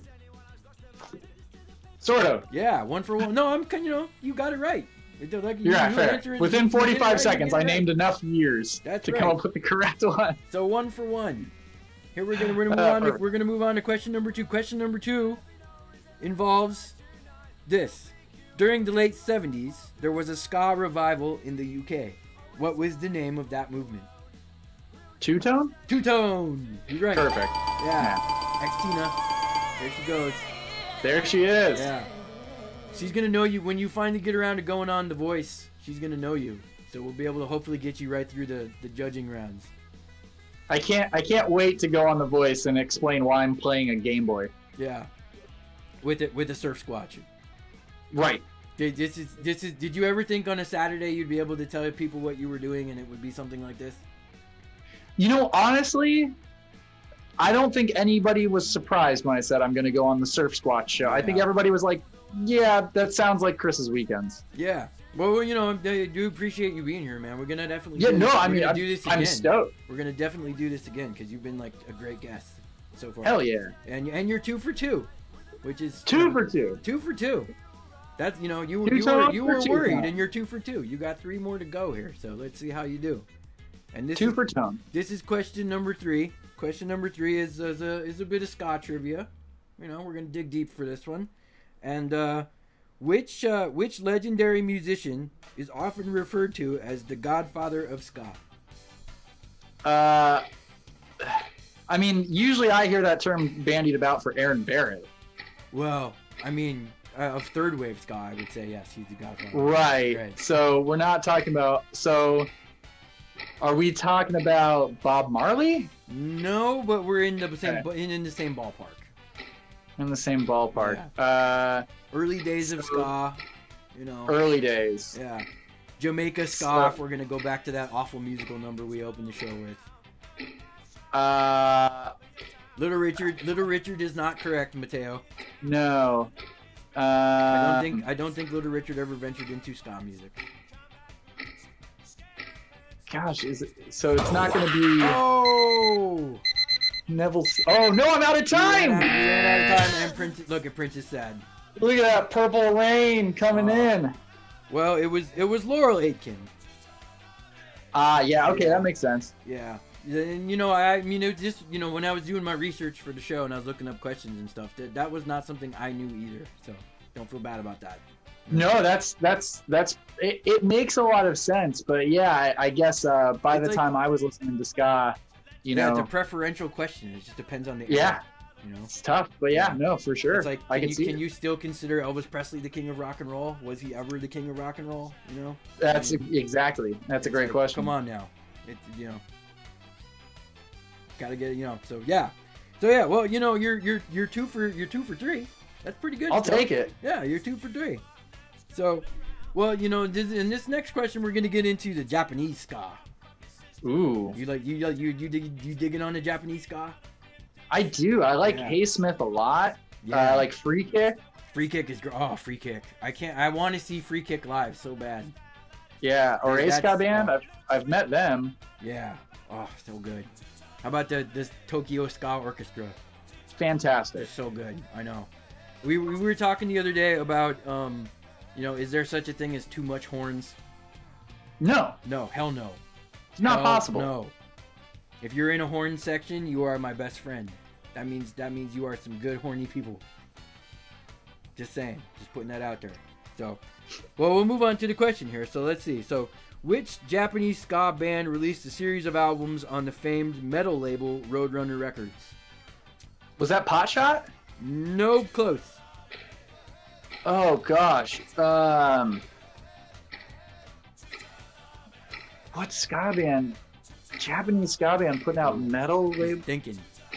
Sort of.
Yeah, one for one. No, I'm you know you got it right. It, like, you,
yeah,
you
fair.
answer it,
Within
you get it
forty-five
right,
seconds,
you
I
get it
named
right.
enough years
That's
to
right.
come up with the correct one.
So one for one. Here we're gonna we're gonna move
Uh,
on. To,
perfect.
we're gonna move on to question number two. Question number two involves this. During the late seventies, there was a ska revival in the U K. What was the name of that movement?
Two tone.
Two tone. You're right.
Perfect.
Yeah. Ex-Tina. There she goes.
There she is.
Yeah. She's gonna know you when you finally get around to going on The Voice. She's gonna know you, so we'll be able to hopefully get you right through the, the judging rounds.
I can't. I can't wait to go on The Voice and explain why I'm playing a Game Boy.
Yeah. With it with a surf squatch.
Right.
Did this is this is. Did you ever think on a Saturday you'd be able to tell people what you were doing and it would be something like this?
You know, honestly, I don't think anybody was surprised when I said I'm going to go on the Surf Squatch show. I think
Yeah.
everybody was like, "Yeah, that sounds like Chris's weekends."
Yeah. Well, you know, I do appreciate you being here, man. We're gonna definitely.
Yeah,
do
no,
this.
I
We're
mean,
gonna
I'm,
do this
I'm
again.
stoked.
We're gonna definitely do this again because you've been like a great guest so far.
Hell yeah.
And and you're two for two, which is
Two
you know,
for two.
Two for two. That's you know you
Two
you were
times
you
for
were
two
worried
times.
and you're two for two. You got three more to go here, so let's see how you do. And this
Two
is,
for tone.
This is question number three. Question number three is is a is a bit of ska trivia. You know we're gonna dig deep for this one, and uh, which uh, which legendary musician is often referred to as the godfather of ska?
Uh, I mean, usually I hear that term bandied about for Aaron Barrett.
Well, I mean, uh, of third wave ska, I would say yes, he's the godfather.
Right.
Right.
So we're not talking about. So, are we talking about Bob Marley?
No, but we're in the same
Okay.
in, in the same ballpark.
In the same ballpark. Uh,
Early days of ska, you know.
early days.
Yeah. Jamaica ska,
So-
if we're gonna go back to that awful musical number we opened the show with.
Uh,
Little Richard, Little Richard is not correct, Mateo.
no. Uh,
I don't think I don't think Little Richard ever ventured into ska music.
Gosh, is it, so it's not going to be
Oh!
Neville. Oh no, I'm out of time.
We ran out, we ran out of time, and Prince. Look at Prince is sad.
Look at that purple rain coming in.
Well, it was it was Laurel Aitken.
Ah, yeah. Okay, that makes sense.
Yeah. And you know, I, I mean, it just you know, when I was doing my research for the show and I was looking up questions and stuff, that that was not something I knew either. So don't feel bad about that.
No, that's that's that's it, it makes a lot of sense. But yeah, I, I guess uh, by
It's
the
like-
time I was listening to ska, you
yeah,
know,
it's a preferential question. It just depends on the
yeah,
era, you know.
it's tough. But yeah, no, for sure.
It's like,
I
can
can
you
see
can
it.
you still consider Elvis Presley the king of rock and roll? Was he ever the king of rock and roll? You know.
That's
I mean,
exactly. That's a
it's
great
like,
question.
Come on now, it you know. Gotta get it, you know. So yeah, so yeah. Well, you know, you're you're you're two for you're two for three. That's pretty good.
I'll
still.
take it.
Yeah, you're two for three. So, well, you know, this, in this next question, we're gonna get into the Japanese ska.
Ooh,
You like you you you you, dig, you digging on the Japanese ska?
I do. I like
Yeah.
Hay Smith a lot.
Yeah.
Uh, I like Free Kick.
Free Kick is gr- oh Free Kick. I can't. I want to see Free Kick live so bad.
Yeah, or
Dude,
A Ska
that's-
Band.
oh.
I've I've met them.
Yeah. Oh, so good. How about the this Tokyo Ska Orchestra?
Fantastic.
They're so good. I know. We, we were talking the other day about um, you know, is there such a thing as too much horns?
No,
No, hell no.
it's not
Hell
possible.
No. If you're in a horn section, you are my best friend. That means that means you are some good horny people. Just saying. Just putting that out there. So, well, we'll move on to the question here. So let's see. So, which Japanese ska band released a series of albums on the famed metal label Roadrunner Records?
Was that Potshot?
No, close.
Oh gosh. Um, what ska band? Japanese ska band putting out metal label.
Thinking.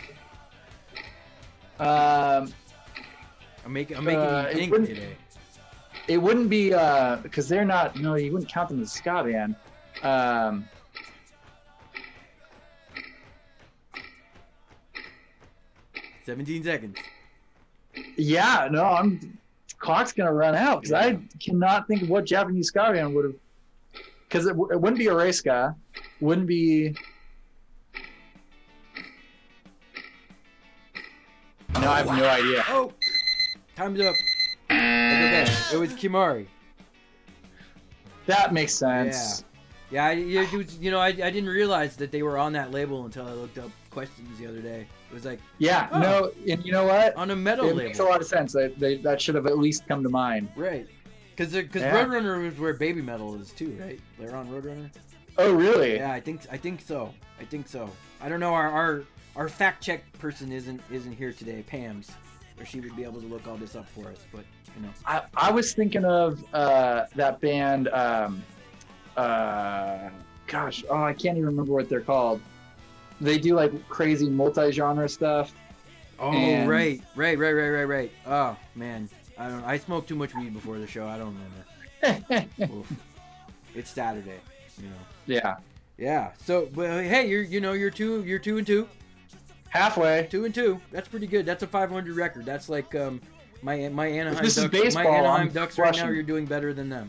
Um,
I'm making. I'm making
Uh,
you
it
think
wouldn't-
today.
it wouldn't be uh because they're not. No, you wouldn't count them as ska band. Um,
Seventeen seconds.
Yeah, no, I'm. Clock's gonna run out because I cannot think of what Japanese ska band would have. Because it, it wouldn't be a race ska, wouldn't be. No, I have no idea.
Oh, time's up. That's okay. It was Kimari.
That makes sense.
Yeah, yeah. I, you, you know, I, I didn't realize that they were on that label until I looked up questions the other day. It was like,
yeah,
oh,
no, and you know what?
On a metal
it
label.
makes a lot of sense. They, they, that should have at least come to mind.
Right. Because because
Yeah.
Roadrunner is where Baby Metal is too, right? They're on Roadrunner.
Oh, really?
Yeah, I think I think so. I think so. I don't know. Our our, our fact check person isn't isn't here today, Pam's, or she would be able to look all this up for us. But you know,
I, I was thinking of uh, that band. Um, uh, gosh, oh, I can't even remember what they're called. They do like crazy multi-genre stuff.
Oh,
and-
right, right, right, right, right, right. Oh man, I don't. I smoked too much weed before the show. I don't remember. Oof. It's Saturday, you know.
Yeah.
Yeah. So, well, hey, you're you know you're two you're two and two.
Halfway.
Two and two. That's pretty good. That's a five hundred record. That's like um my my Anaheim
This is
Ducks. My
baseball,
Anaheim
I'm
Ducks right now.
crushing.
You're doing better than them.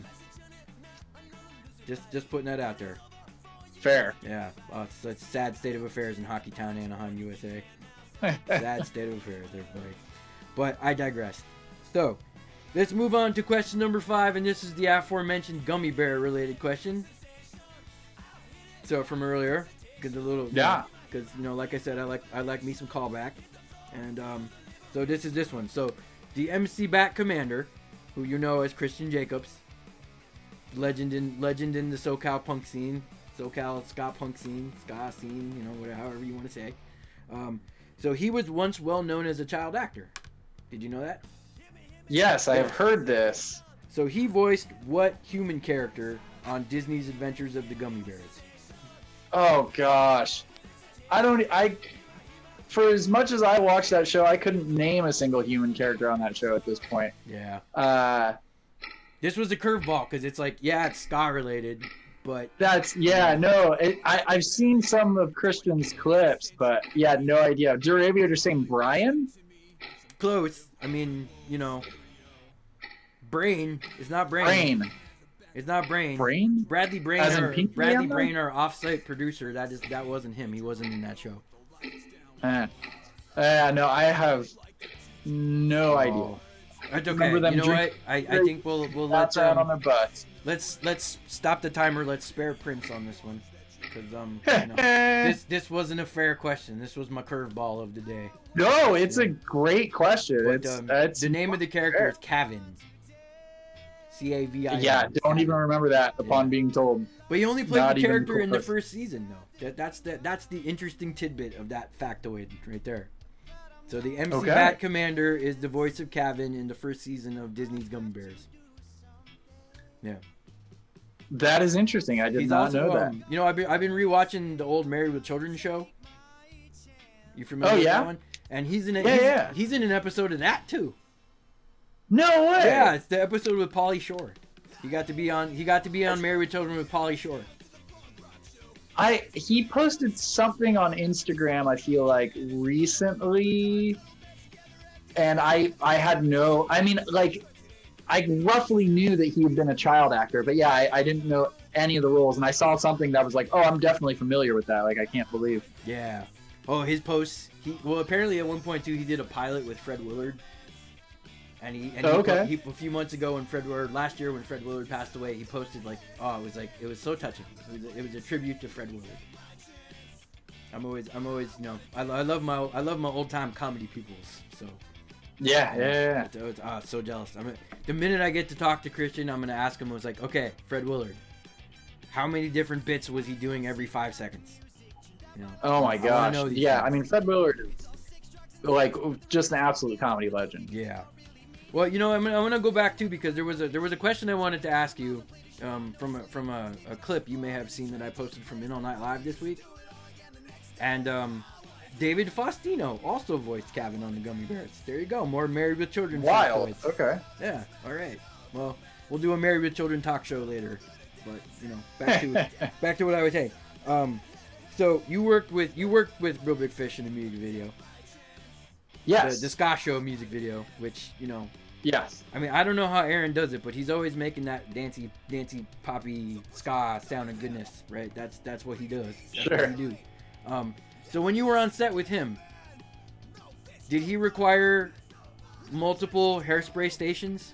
Just just putting that out there.
Fair.
Yeah. Oh, it's a sad state of affairs in Hockey Town, Anaheim, U S A. Sad state of affairs, everybody. But I digress. So, let's move on to question number five, and this is the aforementioned gummy bear related question. So from earlier, because a little
Yeah.
because you know, like I said, I like I like me some callback, and um, so this is this one. So the M C Bat Commander, who you know as Christian Jacobs, legend in legend in the SoCal punk scene, SoCal ska punk scene, ska scene, you know, whatever, however you want to say. Um, so he was once well known as a child actor. Did you know that?
Yes, I have heard this.
So he voiced what human character on Disney's Adventures of the Gummy Bears?
Oh gosh, I don't. I for as much as I watched that show, I couldn't name a single human character on that show at this point.
Yeah.
Uh,
This was a curveball because it's like, yeah, it's ska related, but
that's yeah. No, it, I I've seen some of Christian's clips, but yeah, no idea. Duravio just saying Brian.
close. I mean, you know, Brain is not Brain.
Brain.
It's not Brain.
Brain.
Bradley Brain.
As in
Our,
Pinky
Bradley
Ammo?
Brain, our off-site producer. That is that wasn't him. He wasn't in that show.
Uh, uh, no, I have no
Oh.
idea.
That's okay.
Remember them
You know
drink-
what? I, I think we'll we'll let
That's out on
um,
their butts.
let's let's stop the timer. Let's spare Prince on this one because um you know, this this wasn't a fair question. This was my curveball of the day.
No, it's a great question.
But,
it's,
um,
it's
the name of the character is Kavin. C A V I N.
Yeah, don't even remember that upon
Yeah.
being told.
But he only played
Not
the
even
character in the
close.
first season, though. That, that's the that's the interesting tidbit of that factoid right there. So the M C
Okay.
Bat Commander is the voice of Kavin in the first season of Disney's Gummy Bears. Yeah,
That is interesting. I did
he's
not
also
know that.
um, you know I've been I've been rewatching the old Married with Children show. You familiar
Oh,
with
yeah?
that one? And he's in a,
Yeah,
he's,
yeah.
he's in an episode of that too.
No way.
Yeah, it's the episode with Pauly Shore. He got to be on. He got to be on Married with Children with Pauly Shore.
I he posted something on Instagram, I feel like recently, and I I had no I mean like I roughly knew that he had been a child actor, but yeah, I, I didn't know any of the roles, and I saw something that was like, oh, I'm definitely familiar with that. Like I can't believe.
Yeah. Oh, his posts. He well, apparently at one point too, he did a pilot with Fred Willard. And he, and he,
Oh, okay.
he a few months ago when Fred Willard last year when Fred Willard passed away, he posted like, oh, it was like it was so touching. It was a, it was a tribute to Fred Willard. I'm always I'm always you know I, I love my I love my old time comedy peoples. So
Yeah, yeah, yeah.
It's, it's, ah, so jealous. I mean, the minute I get to talk to Christian, I'm gonna ask him. I was like, okay, Fred Willard, how many different bits was he doing every five seconds? You know,
Oh my
I wanna
gosh.
know these
Yeah,
things.
I mean Fred Willard is like just an absolute comedy legend.
Yeah. Well, you know, I'm gonna, I'm gonna go back too because there was a there was a question I wanted to ask you um, from a, from a, a clip you may have seen that I posted from In All Night Live this week, and um, David Faustino also voiced Kevin on the Gummy Bears. There you go, more Married with Children.
Wild.
factoids.
Okay.
Yeah. All right. Well, we'll do a Married with Children talk show later, but you know, back to back to what I was saying. Um, so you worked with you worked with Real Big Fish in the music video.
Yes.
The, the Ska Show music video, which, you know.
Yes.
I mean, I don't know how Aaron does it, but he's always making that dancey, dancey, poppy, ska sound of goodness, right? That's that's what he does. That's
Sure.
what he do. Um, so when you were on set with him, did he require multiple hairspray stations?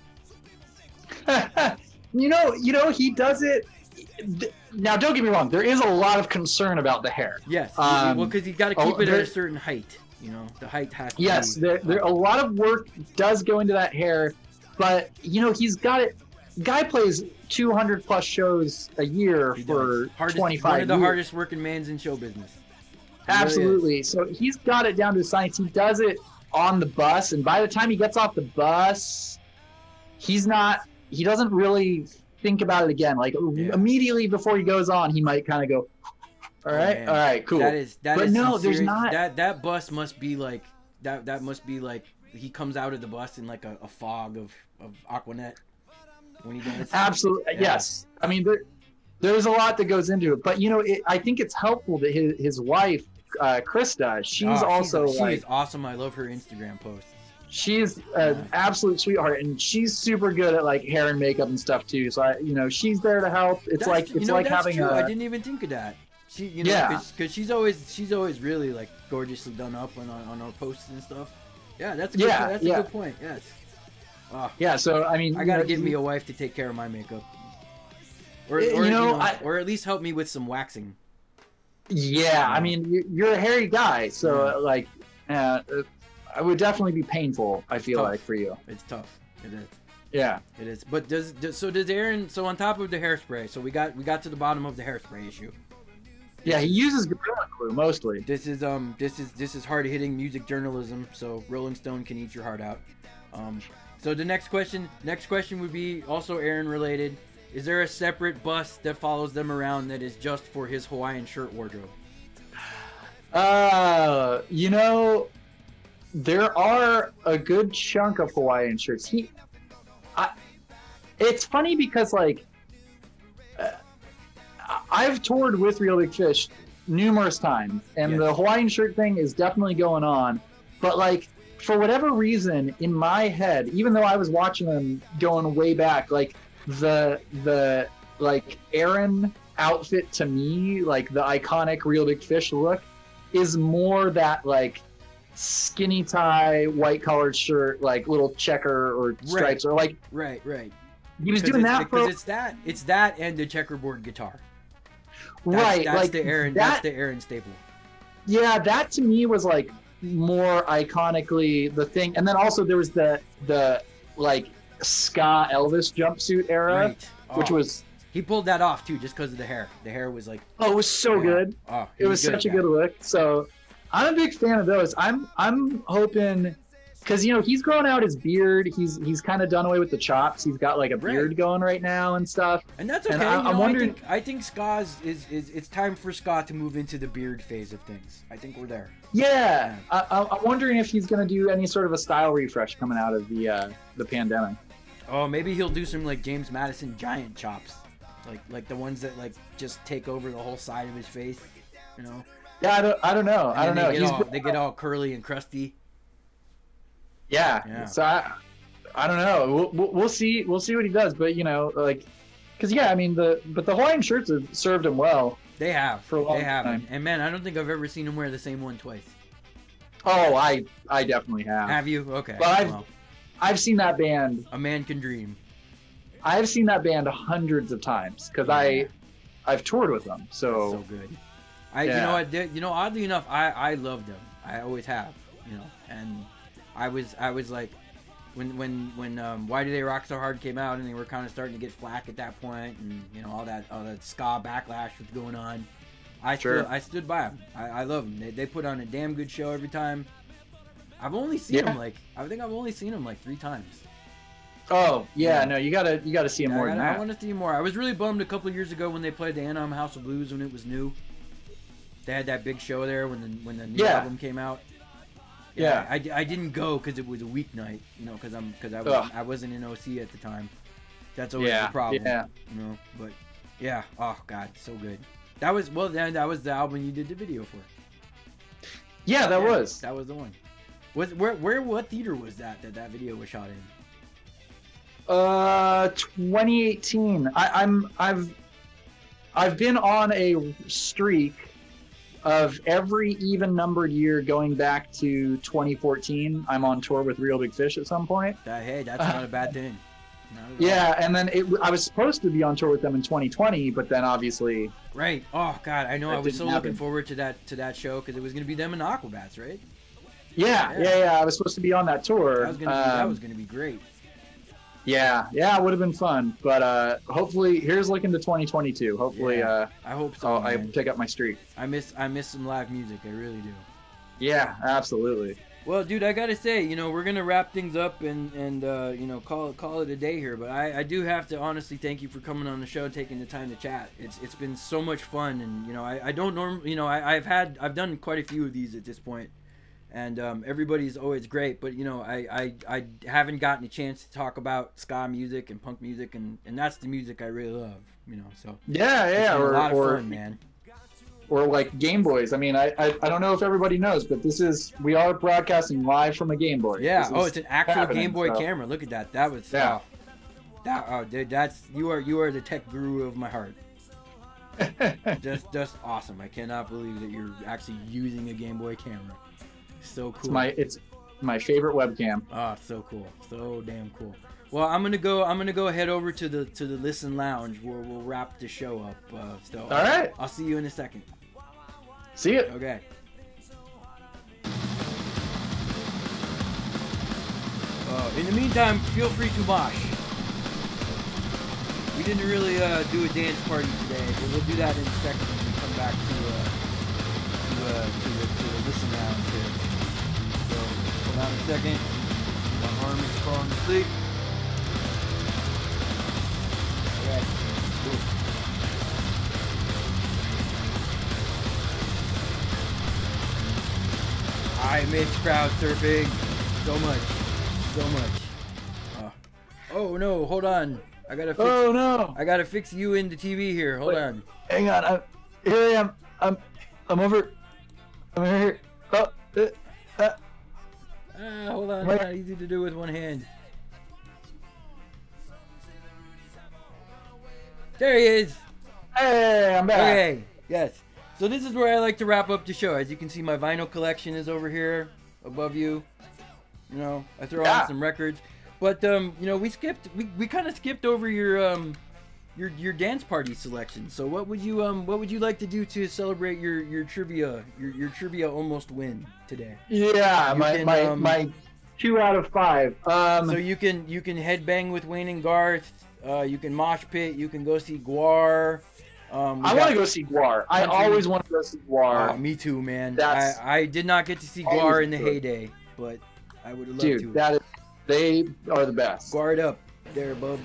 you know, you know, he does it. Now, don't get me wrong. There is a lot of concern about the hair.
Yes.
Um,
well, because he's got to keep
oh,
it
there-
at a certain height. You know, the height has to
Yes,
be.
there, there a lot of work does go into that hair, but you know he's got it. Guy plays two hundred plus shows a year
He
for
does. Hardest,
twenty-five
one of the
years.
hardest working mans in show business. He really
Absolutely.
is.
So he's got it down to a science. He does it on the bus, and by the time he gets off the bus, he's not. He doesn't really think about it again. Like
Yeah.
immediately before he goes on, he might kind of go, "All right,
Man,
all right, cool."
That is that
but
is
no,
some
there's
serious-
not.
That that bus must be like that. That must be like he comes out of the bus in like a, a fog of of Aquanet when he does.
Absolutely,
Yeah.
yes. I mean, there, there's a lot that goes into it, but you know, it, I think it's helpful that his his wife, uh, Krista, she's
Oh,
also
she
like
is awesome. I love her Instagram posts.
she's an absolute sweetheart, and she's super good at like hair and makeup and stuff too. So I, you know, she's there to help. It's
That's-
like
you
it's
know,
like
that's
having
true.
a.
I didn't even think of that. She, you know,
Yeah.
because she's always she's always really like gorgeously done up on on her posts and stuff. Yeah, that's a good,
Yeah,
that's
yeah.
a good point. Yes. Oh,
Yeah, so I mean,
I
you
gotta
know,
get
he-
me a wife to take care of my makeup, or,
You
or you
know,
know,
I-
or at least help me with some waxing.
Yeah, I mean, you- you're a hairy guy, so uh, like, uh, I would definitely be painful. I feel
Tough.
like for you.
It's tough. It is.
Yeah.
It is. But does, does so does Aaron? So on top of the hairspray, so we got we got to the bottom of the hairspray issue.
Yeah, he uses Gorilla Glue mostly.
This is um this is this is hard hitting music journalism, so Rolling Stone can eat your heart out. Um, so the next question next question would be also Aaron related. Is there a separate bus that follows them around that is just for his Hawaiian shirt wardrobe?
Uh, you know, there are a good chunk of Hawaiian shirts. He, I, it's funny because like, uh, I've toured with Real Big Fish numerous times, and
Yes.
the Hawaiian shirt thing is definitely going on. But like, for whatever reason, in my head, even though I was watching them going way back, like the the like Aaron outfit to me, like the iconic Real Big Fish look, is more that like skinny tie, white collared shirt, like little checker or stripes, or like
Right, right.
he was
Because
doing
it's-
that for
because it's that it's that and the checkerboard guitar. That's,
right.
That's
like
the Aaron.
that,
That's the Aaron staple.
yeah, that to me was like more iconically the thing. And then also there was the the like ska Elvis jumpsuit era,
Right.
which
Oh.
was
He pulled that off too, just because of the hair. The hair was like.
oh, it was so
Yeah.
good.
Oh,
It was such a
yeah.
good look. So I'm a big fan of those. I'm I'm hoping because you know he's growing out his beard. He's he's kind of done away with the chops. He's got like a
Right.
beard going right now and stuff.
And that's okay.
And I,
you
I'm
know,
wondering.
I think I think ska's is, is it's time for ska to move into the beard phase of things. I think we're there.
Yeah, I, I- I'm wondering if he's gonna do any sort of a style refresh coming out of the uh, the pandemic.
Oh, maybe he'll do some like James Madison giant chops, like like the ones that like just take over the whole side of his face. You know.
Yeah, I don't I don't know.
And
I don't
then
know.
They get,
He's
all, they get all curly and crusty.
yeah.
Yeah.
So I I don't know. We'll, we'll we'll see we'll see what he does. But you know like because yeah, I mean the but the Hawaiian shirts have served him well.
They have.
For a long
they have.
time.
And man, I don't think I've ever seen him wear the same one twice.
Oh, I I definitely have.
Have you? Okay.
But I've
well,
I've seen that band.
a man can dream.
I've seen that band hundreds of times because I I've toured with them. So,
So good. I you
Yeah.
know I did you know oddly enough I I loved them. I always have, you know. And I was I was like when when when um, Why Do They Rock So Hard came out and they were kind of starting to get flack at that point and you know all that all that ska backlash was going on. I
Sure.
stood I stood by them. I, I love them. They, they put on a damn good show every time. I've only seen
Yeah.
them like I think I've only seen them like three times.
oh yeah,
Yeah.
no, you gotta you gotta see him
Yeah,
more
I,
than
gotta- I
that.
want to see more. I was really bummed a couple of years ago when they played the Anaheim House of Blues when it was new. They had that big show there when the when the new
Yeah.
album came out.
Yeah.
I, I didn't go because it was a weeknight, you know, because I'm because I was
Ugh.
I wasn't in O C at the time. That's always
Yeah,
the problem.
yeah.
You know, but yeah, oh god, so good. That was well then that was the album you did the video for.
Yeah, that
Yeah,
was.
that was the one. Was where where what theater was that that that video was shot in?
Uh, twenty eighteen. I, I'm I've I've been on a streak of every even numbered year going back to twenty fourteen. I'm on tour with Real Big Fish at some point.
That, hey, that's not a bad thing.
Yeah, and then it, I was supposed to be on tour with them in twenty twenty, but then obviously.
Right. Oh God, I know. I was so
happen.
looking forward to that to that show because it was going to be them and the Aquabats, right?
Yeah, yeah, yeah, yeah. I was supposed to be on that tour.
That was going to
um,
be, that was going to be great.
Yeah, yeah, it would have been fun, but uh, hopefully, here's looking to twenty twenty-two. Hopefully,
Yeah,
uh,
I hope so.
I'll, I
man.
pick up my streak.
I miss I miss some live music. I really do.
Yeah, absolutely.
Well, dude, I gotta say, you know, we're gonna wrap things up and and uh, you know call it call it a day here. But I, I do have to honestly thank you for coming on the show, taking the time to chat. It's it's been so much fun, and you know, I, I don't normally, you know, I, I've had I've done quite a few of these at this point, and um, everybody's always great. But you know, I, I I haven't gotten a chance to talk about ska music and punk music, and and that's the music I really love. You know, so
Yeah,
it's
yeah,
been
or
a lot of
or,
fun, man.
or like Game Boys. I mean, I, I I don't know if everybody knows, but this is we are broadcasting live from a Game Boy.
Yeah.
This
Oh,
is
it's an actual
happening,
Game Boy
so-
camera. Look at that. That was
Yeah.
oh, that. Oh, dude, that's you are you are the tech guru of my heart. just just awesome. I cannot believe that you're actually using a Game Boy camera. So cool.
It's my it's my favorite webcam.
Oh, so cool. So damn cool. Well, I'm gonna go. I'm gonna go head over to the to the Listen Lounge where we'll wrap the show up. Uh, so
All right.
I'll see you in a second.
See you.
Okay. Uh, in the meantime, feel free to mosh. We didn't really uh, do a dance party today, but we'll do that in a second when we come back to uh, to, uh, to, the, to the Listen Lounge here. So hold on a second. My arm is falling asleep. Okay. Cool. I miss crowd surfing so much, so much. Uh, oh no, hold on. I gotta fix.
Oh no!
I gotta fix you in the T V here. Hold
Wait,
on.
Hang on. I'm, here I am. I'm I'm over. I'm here. Oh, uh, uh,
Ah, hold on.
Wait.
It's not easy to do with one hand. There he is.
Hey, I'm back.
Okay. Yes. So this is where I like to wrap up the show. As you can see, my vinyl collection is over here above you. You know, I throw
Yeah.
on some records. But um, you know, we skipped we, we kind of skipped over your um your your dance party selection. So what would you um what would you like to do to celebrate your your trivia your your trivia almost win today?
Yeah,
You
my
can,
my
um,
my two out of five. Um,
So you can you can headbang with Wayne and Garth. Uh, you can mosh pit. You can go see Guar. Um, we
I
got-
want to go see Guar. I
Country-
always want to go see Guar.
Oh, me too, man.
That's
I, I did not get to see
always
Guar in the
good.
heyday, but I would have loved
Dude,
to.
that is, they are the best.
Guard up there, bub.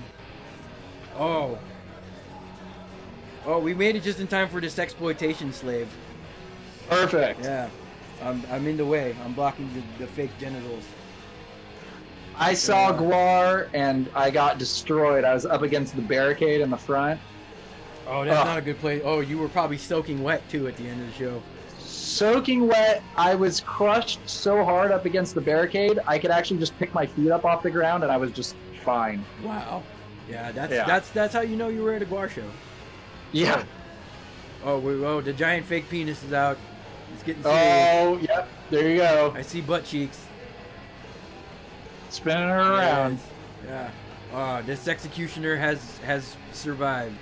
Oh. Oh, we made it just in time for this exploitation slave.
Perfect.
Yeah. I'm, I'm in the way. I'm blocking the, the fake genitals.
I saw
Yeah.
Guar and I got destroyed. I was up against the barricade in the front.
Oh, that's
Ugh.
not a good place. Oh, you were probably soaking wet, too, at the end of the show.
Soaking wet. I was crushed so hard up against the barricade, I could actually just pick my feet up off the ground and I was just fine.
Wow. Yeah, that's
Yeah.
that's that's how you know you were at a Guar show.
Yeah.
Oh, we, oh, the giant fake penis is out. It's getting serious.
Oh, yep. There you go.
I see butt cheeks.
Spinning her around.
Yes. Yeah. Oh, this executioner has has survived.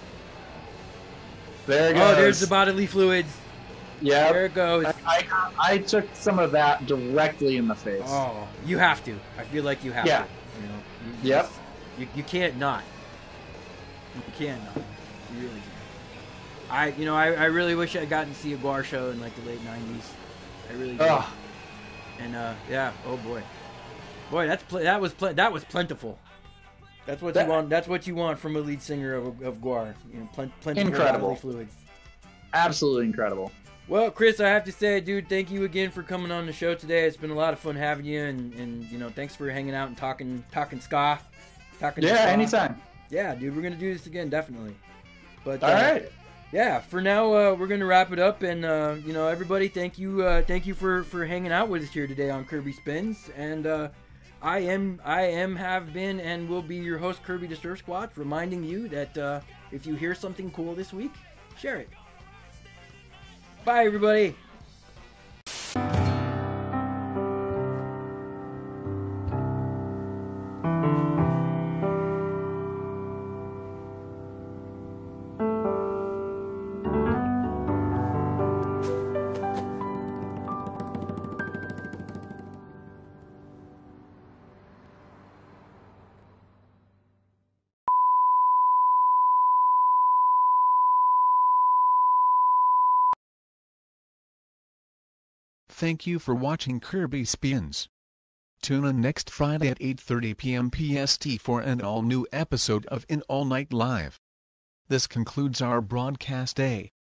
There it goes.
Oh, there's the bodily fluids.
Yeah.
There it goes.
I, I, I took some of that directly in the face.
Oh, you have to. I feel like you have
Yeah.
to. You know, you,
Yep.
You, you can't not. You can't not. You really can't. I, you know, I, I really wish I'd gotten to see a Guar show in like the late nineties. I really did.
Ugh.
And uh, yeah. Oh boy. Boy, that's pl- that was pl- that was plentiful. That's what
That-
you want. That's what you want from a lead singer of of Guar. You know, plen- plentiful
Incredible.
bodily fluids.
Absolutely incredible.
Well, Chris, I have to say, dude, thank you again for coming on the show today. It's been a lot of fun having you, and, and you know, thanks for hanging out and talking talking ska. Talking
Yeah,
ska.
anytime.
Yeah, dude, we're gonna do this again, definitely. But
All
uh,
right.
yeah, for now, uh, we're gonna wrap it up, and uh, you know, everybody, thank you, uh, thank you for, for hanging out with us here today on Kerby Spins, and uh, I am, I am, have been, and will be your host, Kerby the Surf Squatch, reminding you that uh, if you hear something cool this week, share it. Bye, everybody.
Thank you for watching Kerby Spins. Tune in next Friday at eight thirty p m P S T for an all-new episode of In All Night Live. This concludes our broadcast day.